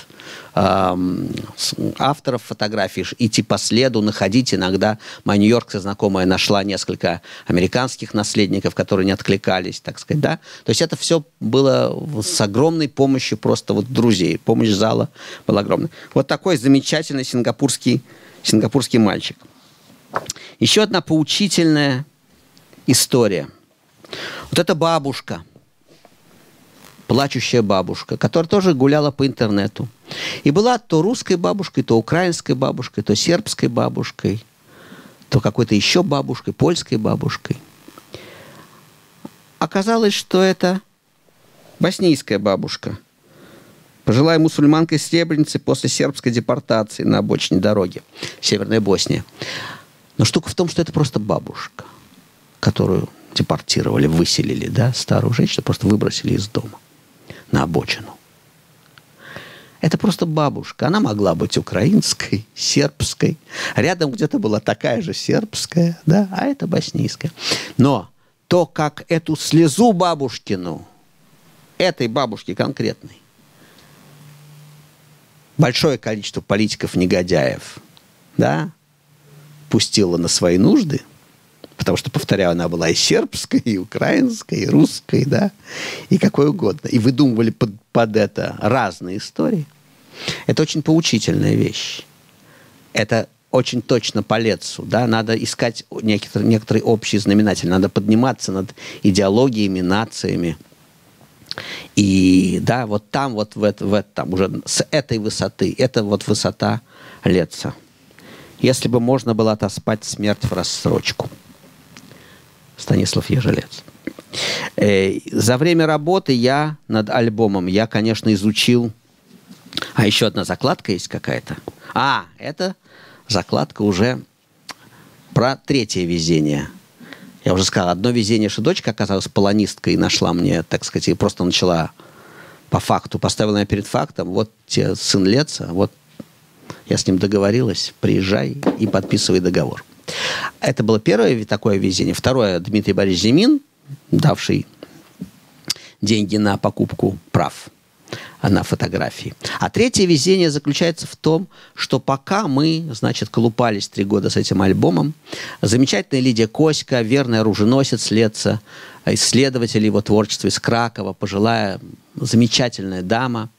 авторов фотографий, идти по следу, находить. Иногда моя нью-йоркская знакомая нашла несколько американских наследников, которые не откликались, так сказать, да. То есть это все было с огромной помощью просто вот друзей. Помощь зала была огромная. Вот такой замечательный сингапурский, сингапурский мальчик. Еще одна поучительная история. Вот эта бабушка, плачущая бабушка, которая тоже гуляла по интернету. И была то русской бабушкой, то украинской бабушкой, то сербской бабушкой, то какой-то еще бабушкой, польской бабушкой. Оказалось, что это боснийская бабушка, пожилая мусульманка из Сребреницы после сербской депортации на обочине дороги, Северная Босния. Но штука в том, что это просто бабушка, которую депортировали, выселили, да, старую женщину, просто выбросили из дома на обочину. Это просто бабушка. Она могла быть украинской, сербской. Рядом где-то была такая же сербская, да, а это боснийская. Но то, как эту слезу бабушкину, этой бабушки конкретной, большое количество политиков-негодяев, да, пустила на свои нужды, потому что, повторяю, она была и сербской, и украинской, и русской, да, и какой угодно. И выдумывали под, под это разные истории. Это очень поучительная вещь. Это очень точно по Летцу, да, надо искать некоторые, некоторые общие знаменатели, надо подниматься над идеологиями, нациями. И, да, вот там, вот в, это, в этом, уже с этой высоты, это вот высота Летца. Если бы можно было отоспать смерть в рассрочку. Станислав Ежелец. Э, за время работы я над альбомом, я, конечно, изучил... А еще одна закладка есть какая-то. А, это закладка уже про третье везение. Я уже сказал, одно везение, что дочка оказалась полонисткой и нашла мне, так сказать, и просто начала по факту, поставила меня перед фактом. Вот тебе сын Летца, вот я с ним договорилась, приезжай и подписывай договор. Это было первое такое везение. Второе, Дмитрий Борисович Зимин, давший деньги на покупку прав на фотографии. А третье везение заключается в том, что пока мы, значит, колупались три года с этим альбомом, замечательная Лидия Коська, верный оруженосец Летца, исследователь его творчества из Кракова, пожилая, замечательная дама,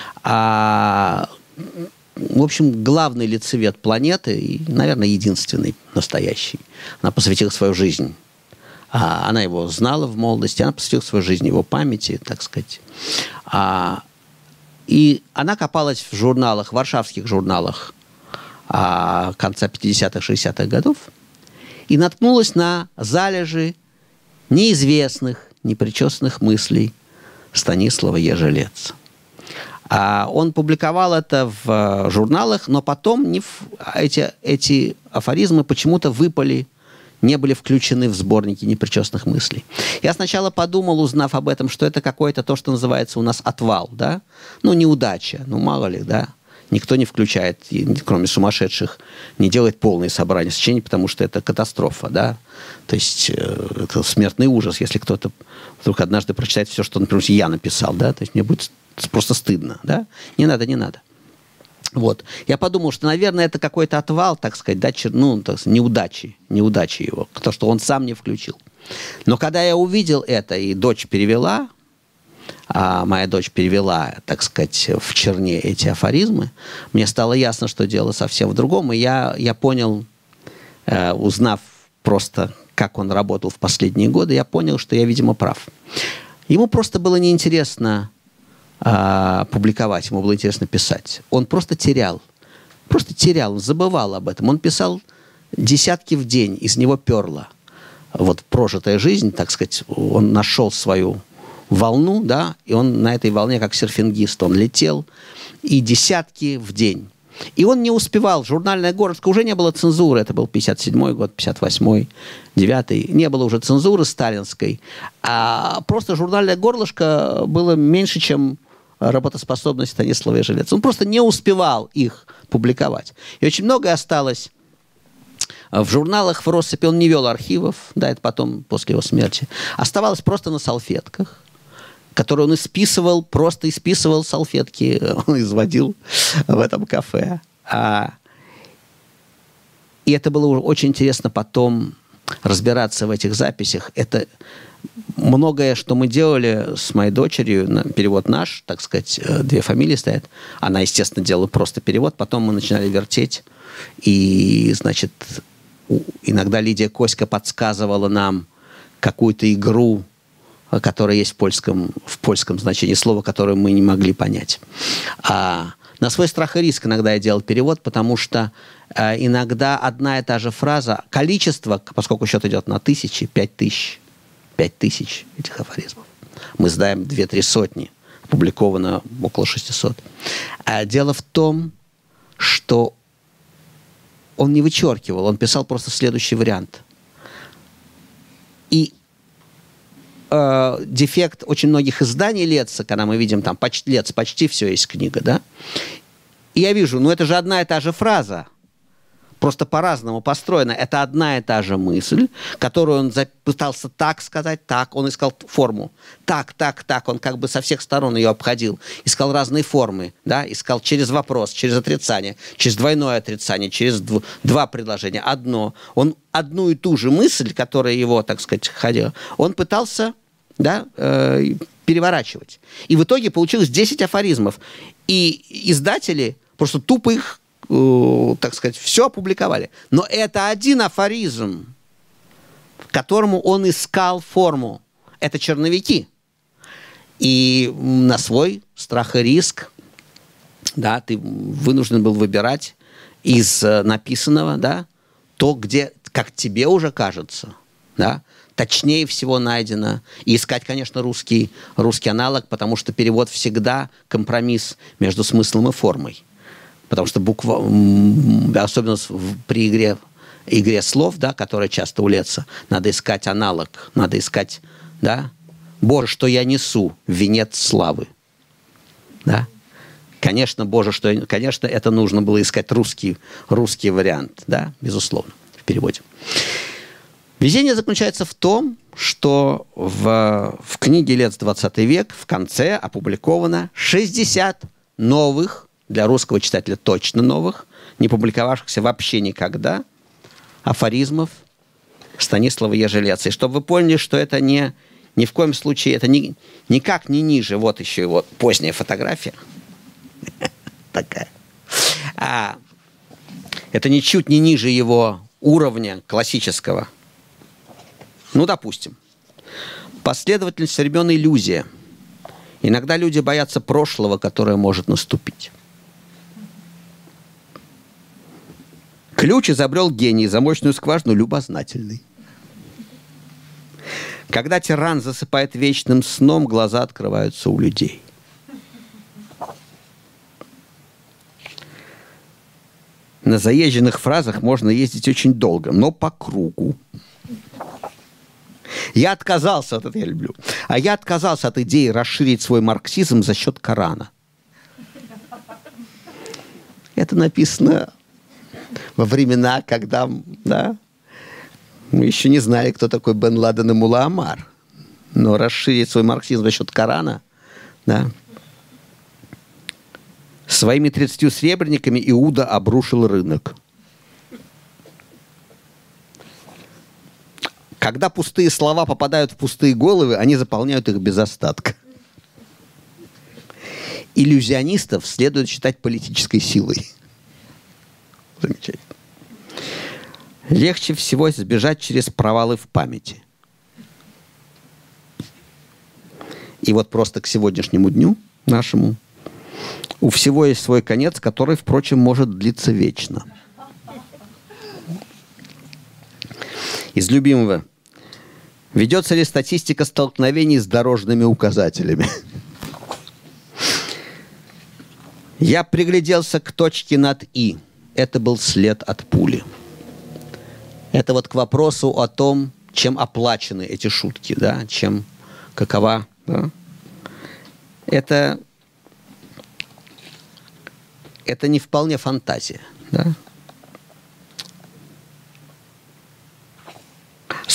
а, в общем, главный лицевед планеты и, наверное, единственный настоящий. Она посвятила свою жизнь. А, она его знала в молодости, она посвятила свою жизнь его памяти, так сказать. А, и она копалась в журналах, в варшавских журналах а, конца пятидесятых, шестидесятых годов и наткнулась на залежи неизвестных, непричесанных мыслей Станислава Ежелеца. А он публиковал это в журналах, но потом не в, эти, эти афоризмы почему-то выпали, не были включены в сборники непричесанных мыслей. Я сначала подумал, узнав об этом, что это какое-то то, что называется у нас отвал, да? Ну, неудача, ну, мало ли, да? Никто не включает, кроме сумасшедших, не делает полные собрания сочинений, потому что это катастрофа, да? То есть э, это смертный ужас, если кто-то вдруг однажды прочитает все, что, например, я написал, да? То есть мне будет просто стыдно, да? Не надо, не надо. Вот. Я подумал, что, наверное, это какой-то отвал, так сказать, да, ну, так сказать, неудачи, неудачи его, то, что он сам не включил. Но когда я увидел это, и дочь перевела, а моя дочь перевела, так сказать, в черне эти афоризмы, мне стало ясно, что дело совсем в другом, и я, я понял, э, узнав просто, как он работал в последние годы, я понял, что я, видимо, прав. Ему просто было неинтересно А, публиковать, ему было интересно писать. Он просто терял. Просто терял, он забывал об этом. Он писал десятки в день, из него перло. Вот прожитая жизнь, так сказать, он нашел свою волну, да, и он на этой волне, как серфингист, он летел, и десятки в день. И он не успевал. Журнальная горлышко, уже не было цензуры. Это был пятьдесят седьмой год, пятьдесят восьмой, девятый. Не было уже цензуры сталинской. А просто журнальное горлышко было меньше, чем работоспособность Станислава Ежелеца. Он просто не успевал их публиковать. И очень многое осталось В журналах, в россыпи он не вел архивов, да, это потом, после его смерти. Оставалось просто на салфетках, которые он исписывал, просто исписывал салфетки, он изводил в этом кафе. А, и это было очень интересно потом разбираться в этих записях. Это многое, что мы делали с моей дочерью, перевод наш, так сказать, две фамилии стоят. Она, естественно, делала просто перевод, потом мы начинали вертеть. И, значит, иногда Лидия Коська подсказывала нам какую-то игру, которая есть в польском, в польском значении слова, которое мы не могли понять. А на свой страх и риск иногда я делал перевод, потому что э, иногда одна и та же фраза, количество, поскольку счет идет на тысячи, пять тысяч, пять тысяч этих афоризмов. Мы знаем две-три сотни, опубликовано около шестисот. А дело в том, что он не вычеркивал, он писал просто следующий вариант. И э, дефект очень многих изданий Летца, когда мы видим там почти, Летц, почти все есть книга, да? И я вижу, ну это же одна и та же фраза. Просто по-разному построена. Это одна и та же мысль, которую он пытался так сказать, так. Он искал форму. Так, так, так. Он как бы со всех сторон ее обходил. Искал разные формы. Да? Искал через вопрос, через отрицание, через двойное отрицание, через дв- два предложения. Одно. Он одну и ту же мысль, которая его, так сказать, ходила, он пытался, да, э, переворачивать. И в итоге получилось десять афоризмов. И издатели просто тупо их, так сказать, все опубликовали. Но это один афоризм, которому он искал форму. Это черновики. И на свой страх и риск, да, ты вынужден был выбирать из написанного, да, то, где, как тебе уже кажется, да, точнее всего найдено. И искать, конечно, русский, русский аналог, потому что перевод всегда компромисс между смыслом и формой. Потому что буква, особенно при игре, игре слов, да, которая часто у Летца, надо искать аналог, надо искать, да, «Боже, что я несу, венец славы». Да? Конечно, «Боже, что я...» Конечно, это нужно было искать русский, русский вариант, да, безусловно, в переводе. Везение заключается в том, что в, в книге «Летц двадцатый век» в конце опубликовано шестьдесят новых, для русского читателя точно новых, не публиковавшихся вообще никогда, афоризмов Станислава Ежелеца. И чтобы вы поняли, что это не, ни в коем случае, это ни, никак не ниже, вот еще его поздняя фотография, такая. А, это ничуть не ниже его уровня классического. Ну, допустим, последовательность времен иллюзия. Иногда люди боятся прошлого, которое может наступить. Ключ изобрел гений, замочную скважину любознательный. Когда тиран засыпает вечным сном, глаза открываются у людей. На заезженных фразах можно ездить очень долго, но по кругу. Я отказался, вот это я люблю, а я отказался от идеи расширить свой марксизм за счет Корана. Это написано во времена, когда, да, мы еще не знали, кто такой Бен Ладен и Мулла Омар. Но расширить свой марксизм за счет Корана, да. Своими тридцатью сребрениками Иуда обрушил рынок. Когда пустые слова попадают в пустые головы, они заполняют их без остатка. Иллюзионистов следует считать политической силой. Замечательно. Легче всего сбежать через провалы в памяти. И вот просто к сегодняшнему дню нашему у всего есть свой конец, который, впрочем, может длиться вечно. Из любимого. Ведется ли статистика столкновений с дорожными указателями? Я пригляделся к точке над «и». Это был след от пули. Это вот к вопросу о том, чем оплачены эти шутки, да, чем, какова, да? Это, это не вполне фантазия, да?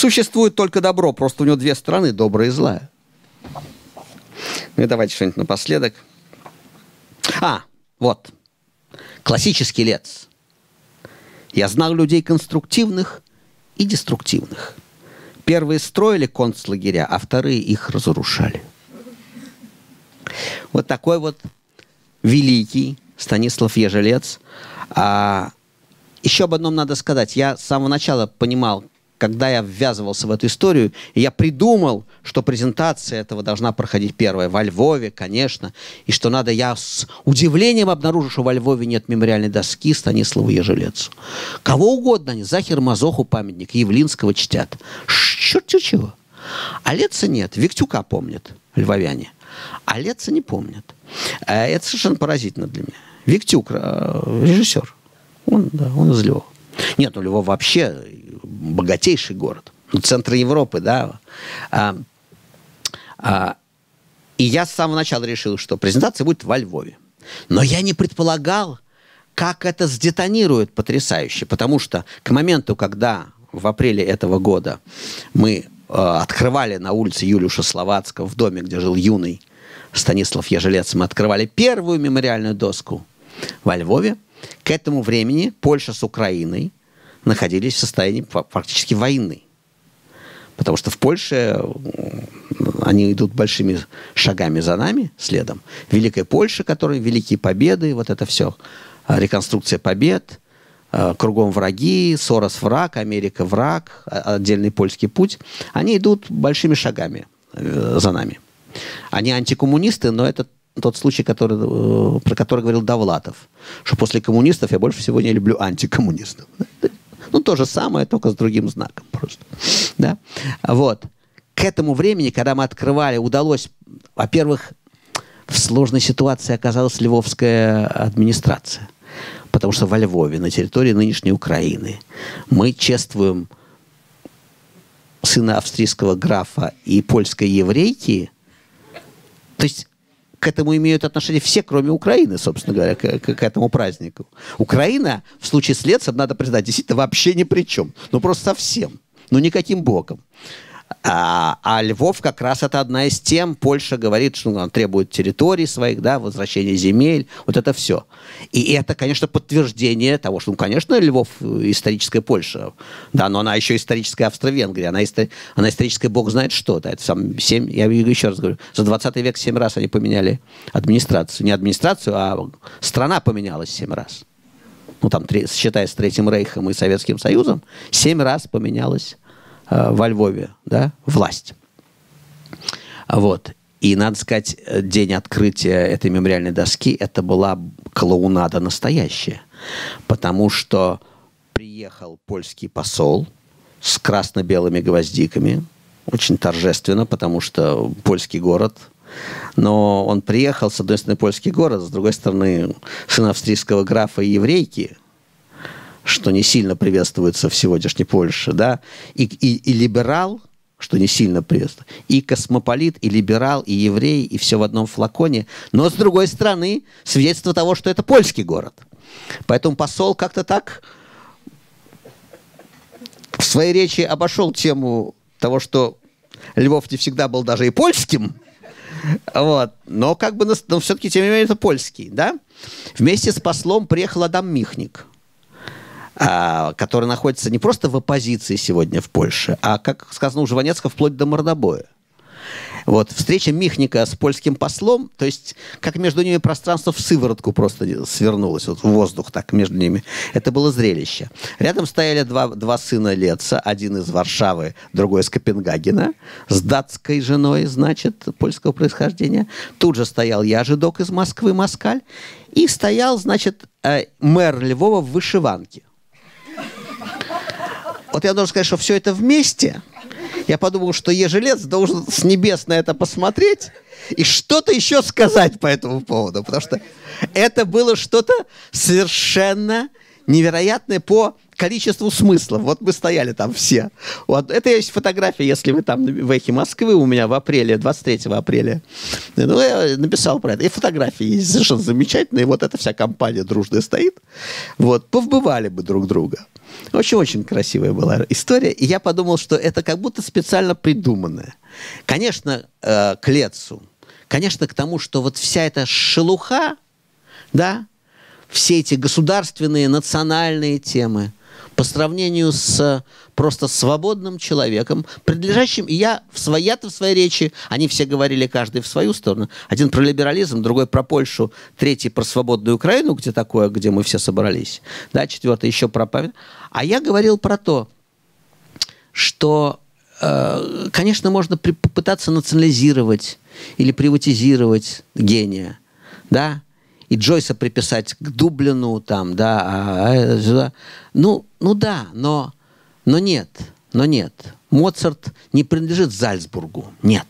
Существует только добро, просто у него две стороны, добрая и злая. Ну и давайте что-нибудь напоследок. А, вот. Классический Лец. Я знал людей конструктивных и деструктивных. Первые строили концлагеря, а вторые их разрушали. Вот такой вот великий Станислав Ежелец. А, еще об одном надо сказать. Я с самого начала понимал, когда я ввязывался в эту историю, и я придумал, что презентация этого должна проходить первая во Львове, конечно, и что надо, я с удивлением обнаружил, что во Львове нет мемориальной доски Станиславу Ежелецу. Кого угодно они, Захир Мазоху памятник, Явлинского чтят. Черт чего. А Леца нет, Виктюка помнят львовяне, а Леца не помнят. Это совершенно поразительно для меня. Виктюк, режиссер, он, да, он из Львова. Нет, ну Львов вообще богатейший город. Центр Европы, да. А, а, и я с самого начала решил, что презентация будет во Львове. Но я не предполагал, как это сдетонирует потрясающе. Потому что к моменту, когда в апреле этого года мы э, открывали на улице Юлиуша Словацкого, в доме, где жил юный Станислав Ежелец, мы открывали первую мемориальную доску во Львове. К этому времени Польша с Украиной находились в состоянии фактически войны. Потому что в Польше они идут большими шагами за нами, следом. Великая Польша, которая великие победы, вот это все. Реконструкция побед, кругом враги, Сорос враг, Америка враг, отдельный польский путь. Они идут большими шагами за нами. Они антикоммунисты, но это тот случай, который, про который говорил Довлатов, что после коммунистов я больше всего не люблю антикоммунистов. Ну, то же самое, только с другим знаком просто. Да? Вот. К этому времени, когда мы открывали, удалось, во-первых, в сложной ситуации оказалась львовская администрация. Потому что во Львове, на территории нынешней Украины, мы чествуем сына австрийского графа и польской еврейки. То есть к этому имеют отношение все, кроме Украины, собственно говоря, к, к, к этому празднику. Украина в случае с Лецем, надо признать, действительно вообще ни при чем. Ну, просто совсем. Ну, никаким боком. А, а Львов как раз это одна из тем. Польша говорит, что он требует территорий своих, да, возвращения земель. Вот это все. И это, конечно, подтверждение того, что, ну, конечно, Львов историческая Польша. Да, но она еще историческая Австро-Венгрия. Она, истори... она историческая бог знает что. Да, это сам семь... Я еще раз говорю, за двадцатый век семь раз они поменяли администрацию. Не администрацию, а страна поменялась семь раз. Ну, там, считая с Третьим Рейхом и Советским Союзом, семь раз поменялась во Львове, да, власть. Вот. И, надо сказать, день открытия этой мемориальной доски, это была клоунада настоящая. Потому что приехал польский посол с красно-белыми гвоздиками, очень торжественно, потому что польский город. Но он приехал, с одной стороны, польский город, с другой стороны, сын австрийского графа и еврейки, что не сильно приветствуется в сегодняшней Польше, да, и, и, и либерал, что не сильно приветствует, и космополит, и либерал, и еврей, и все в одном флаконе, но, с другой стороны, свидетельство того, что это польский город. Поэтому посол как-то так в своей речи обошел тему того, что Львов не всегда был даже и польским, вот, но как бы, но все-таки, тем не менее, это польский, да. Вместе с послом приехал Адам Михник, который находится не просто в оппозиции сегодня в Польше, а, как сказано у Жванецкого, вплоть до мордобоя. Вот, встреча Михника с польским послом, то есть, как между ними пространство в сыворотку просто свернулось, вот в воздух так между ними. Это было зрелище. Рядом стояли два, два сына Леца, один из Варшавы, другой из Копенгагена, с датской женой, значит, польского происхождения. Тут же стоял я, жидок из Москвы, москаль, и стоял, значит, мэр Львова в вышиванке. Вот я должен сказать, что все это вместе. Я подумал, что Ежелец должен с небес на это посмотреть и что-то еще сказать по этому поводу. Потому что это было что-то совершенно невероятное по количеству смыслов. Вот мы стояли там все. Вот. Это есть фотография, если вы там в «Эхе Москвы» у меня в апреле, двадцать третьего апреля. Ну, я написал про это. И фотографии есть совершенно замечательные. Вот эта вся компания дружная стоит. Вот. Повбывали бы друг друга. Очень-очень красивая была история. И я подумал, что это как будто специально придуманное. Конечно, э, к Летцу. Конечно, к тому, что вот вся эта шелуха, да, все эти государственные, национальные темы, по сравнению с просто свободным человеком, принадлежащим, и я в своей, в своей речи, они все говорили каждый в свою сторону, один про либерализм, другой про Польшу, третий про свободную Украину, где такое, где мы все собрались, да, четвертый еще про память. А я говорил про то, что, э, конечно, можно при, попытаться национализировать или приватизировать гения, да, и Джойса приписать к Дублину, там, да, а, а, ну, ну да, но, но нет, но нет. Моцарт не принадлежит Зальцбургу, нет.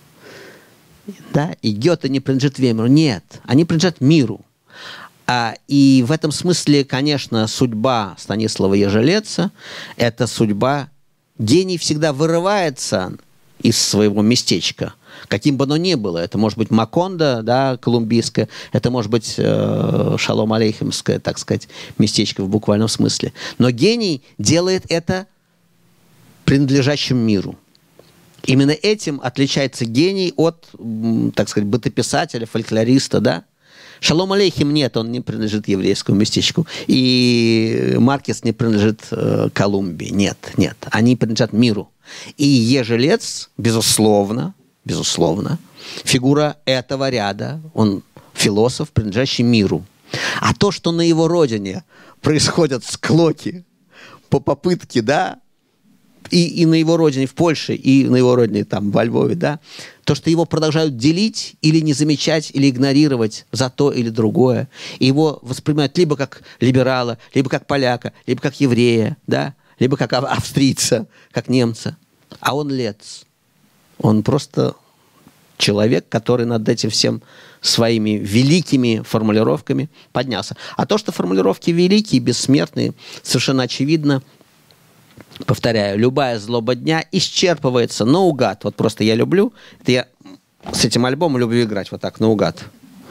Да, и Гёте не принадлежит Веймару, нет. Они принадлежат миру. А, и в этом смысле, конечно, судьба Станислава Ежелеца – это судьба, гений всегда вырывается из своего местечка, каким бы оно ни было. Это может быть Макондо, да, колумбийское, это может быть э, Шалом Алейхемское, так сказать, местечко в буквальном смысле. Но гений делает это принадлежащим миру. Именно этим отличается гений от, так сказать, бытописателя, фольклориста, да. Шалом Алейхем нет, он не принадлежит еврейскому местечку. И Маркес не принадлежит э, Колумбии. Нет, нет. Они принадлежат миру. И Ежелец, безусловно, безусловно, фигура этого ряда, он философ, принадлежащий миру. А то, что на его родине происходят склоки по попытке, да, и, и на его родине в Польше, и на его родине там во Львове, да, то, что его продолжают делить или не замечать, или игнорировать за то или другое, и его воспринимают либо как либерала, либо как поляка, либо как еврея, да, либо как австрийца, как немца. А он Летц. Он просто человек, который над этим всем своими великими формулировками поднялся. А то, что формулировки великие, бессмертные, совершенно очевидно. Повторяю, любая злоба дня исчерпывается наугад. Вот просто я люблю, это я с этим альбомом люблю играть вот так, наугад.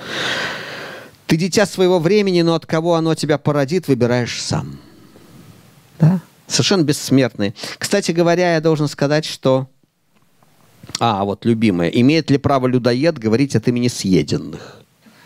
Ты дитя своего времени, но от кого оно тебя породит, выбираешь сам. Да? Совершенно бессмертные. Кстати говоря, я должен сказать, что... А, вот любимое. Имеет ли право людоед говорить от имени съеденных?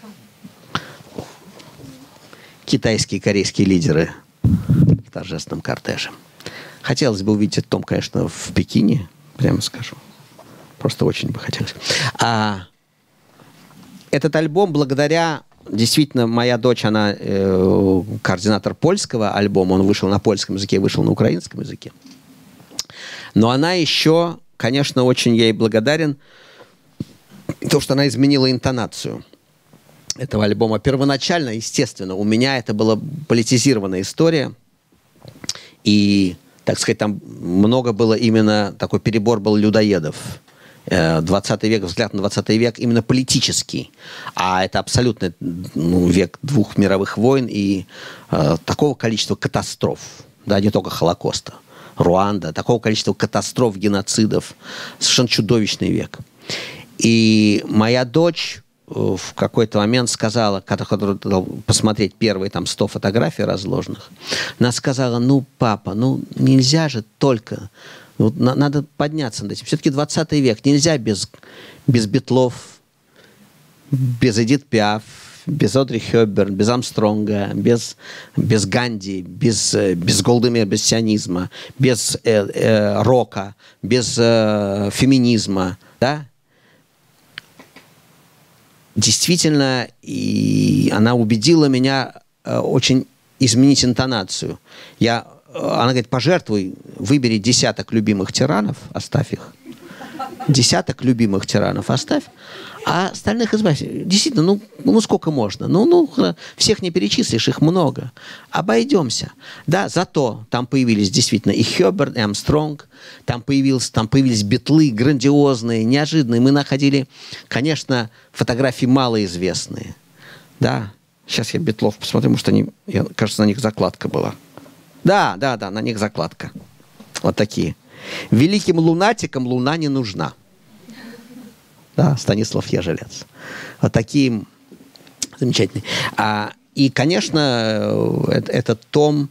Китайские и корейские лидеры в торжественном кортеже. Хотелось бы увидеть этот том, конечно, в Пекине, прямо скажу. Просто очень бы хотелось. А этот альбом, благодаря... Действительно, моя дочь, она э, координатор польского альбома. Он вышел на польском языке, вышел на украинском языке. Но она еще, конечно, очень ей благодарен, то, что она изменила интонацию этого альбома. Первоначально, естественно, у меня это была политизированная история. И, так сказать, там много было именно, такой перебор был людоедов. двадцатый век, взгляд на двадцатый век именно политический. А это абсолютно ну, век двух мировых войн и э, такого количества катастроф. Да, не только Холокоста. Руанда. Такого количества катастроф, геноцидов. Совершенно чудовищный век. И моя дочь в какой-то момент сказала, когда посмотреть первые там сто фотографий разложенных, она сказала, ну, папа, ну, нельзя же только... Вот на, надо подняться над этим. Все-таки двадцатый век. Нельзя без, без Битлов, без Эдит Пиаф, без Одри Хёбберн, без Армстронга, без, без Ганди, без, без Голдемейр, без сионизма, без э, э, рока, без э, феминизма. Да? Действительно, и она убедила меня э, очень изменить интонацию. Я Она говорит, пожертвуй, выбери десяток любимых тиранов, оставь их. Десяток любимых тиранов оставь, а остальных избавься. Действительно, ну, ну сколько можно? Ну, ну, всех не перечислишь, их много. Обойдемся. Да, зато там появились действительно и Хёбберн, и Армстронг, там, появился, там появились битлы грандиозные, неожиданные. Мы находили, конечно, фотографии малоизвестные. Да, сейчас я битлов посмотрю, может, они, я, кажется, на них закладка была. Да, да, да, на них закладка. Вот такие. Великим лунатикам луна не нужна. Да, Станислав Ежелец. Вот такие замечательные. А, и, конечно, этот том,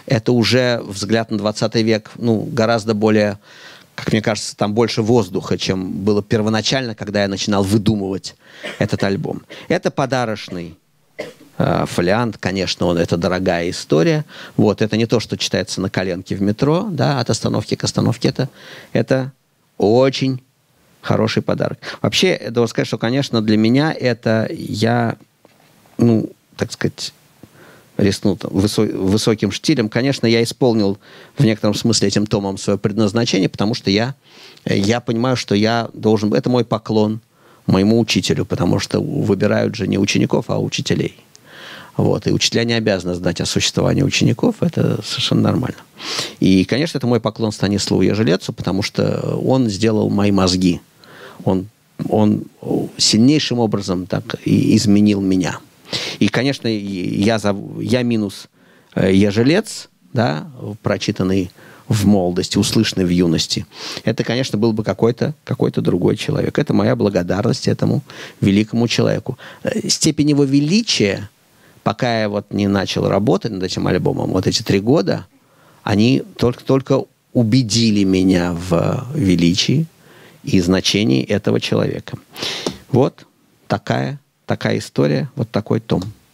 это уже взгляд на двадцатый век, ну, гораздо более, как мне кажется, там больше воздуха, чем было первоначально, когда я начинал выдумывать этот альбом. Это подарочный э, фолиант, конечно, он, это дорогая история. Вот, это не то, что читается на коленке в метро, да, от остановки к остановке. Это, это очень хороший подарок. Вообще, я должен сказать, что, конечно, для меня это я, ну, так сказать, рискнул высо- высоким штилем. Конечно, я исполнил в некотором смысле этим томом свое предназначение, потому что я, я понимаю, что я должен... Это мой поклон моему учителю, потому что выбирают же не учеников, а учителей. Вот. И учителя не обязаны знать о существовании учеников. Это совершенно нормально. И, конечно, это мой поклон Станиславу Ежелецу, потому что он сделал мои мозги. Он, он сильнейшим образом так и изменил меня. И, конечно, я, я минус Ежелец, да, прочитанный в молодости, услышанный в юности. Это, конечно, был бы какой-то, какой-то другой человек. Это моя благодарность этому великому человеку. Степень его величия, пока я вот не начал работать над этим альбомом, вот эти три года, они только, только убедили меня в величии и значении этого человека. Вот такая, такая история, вот такой том.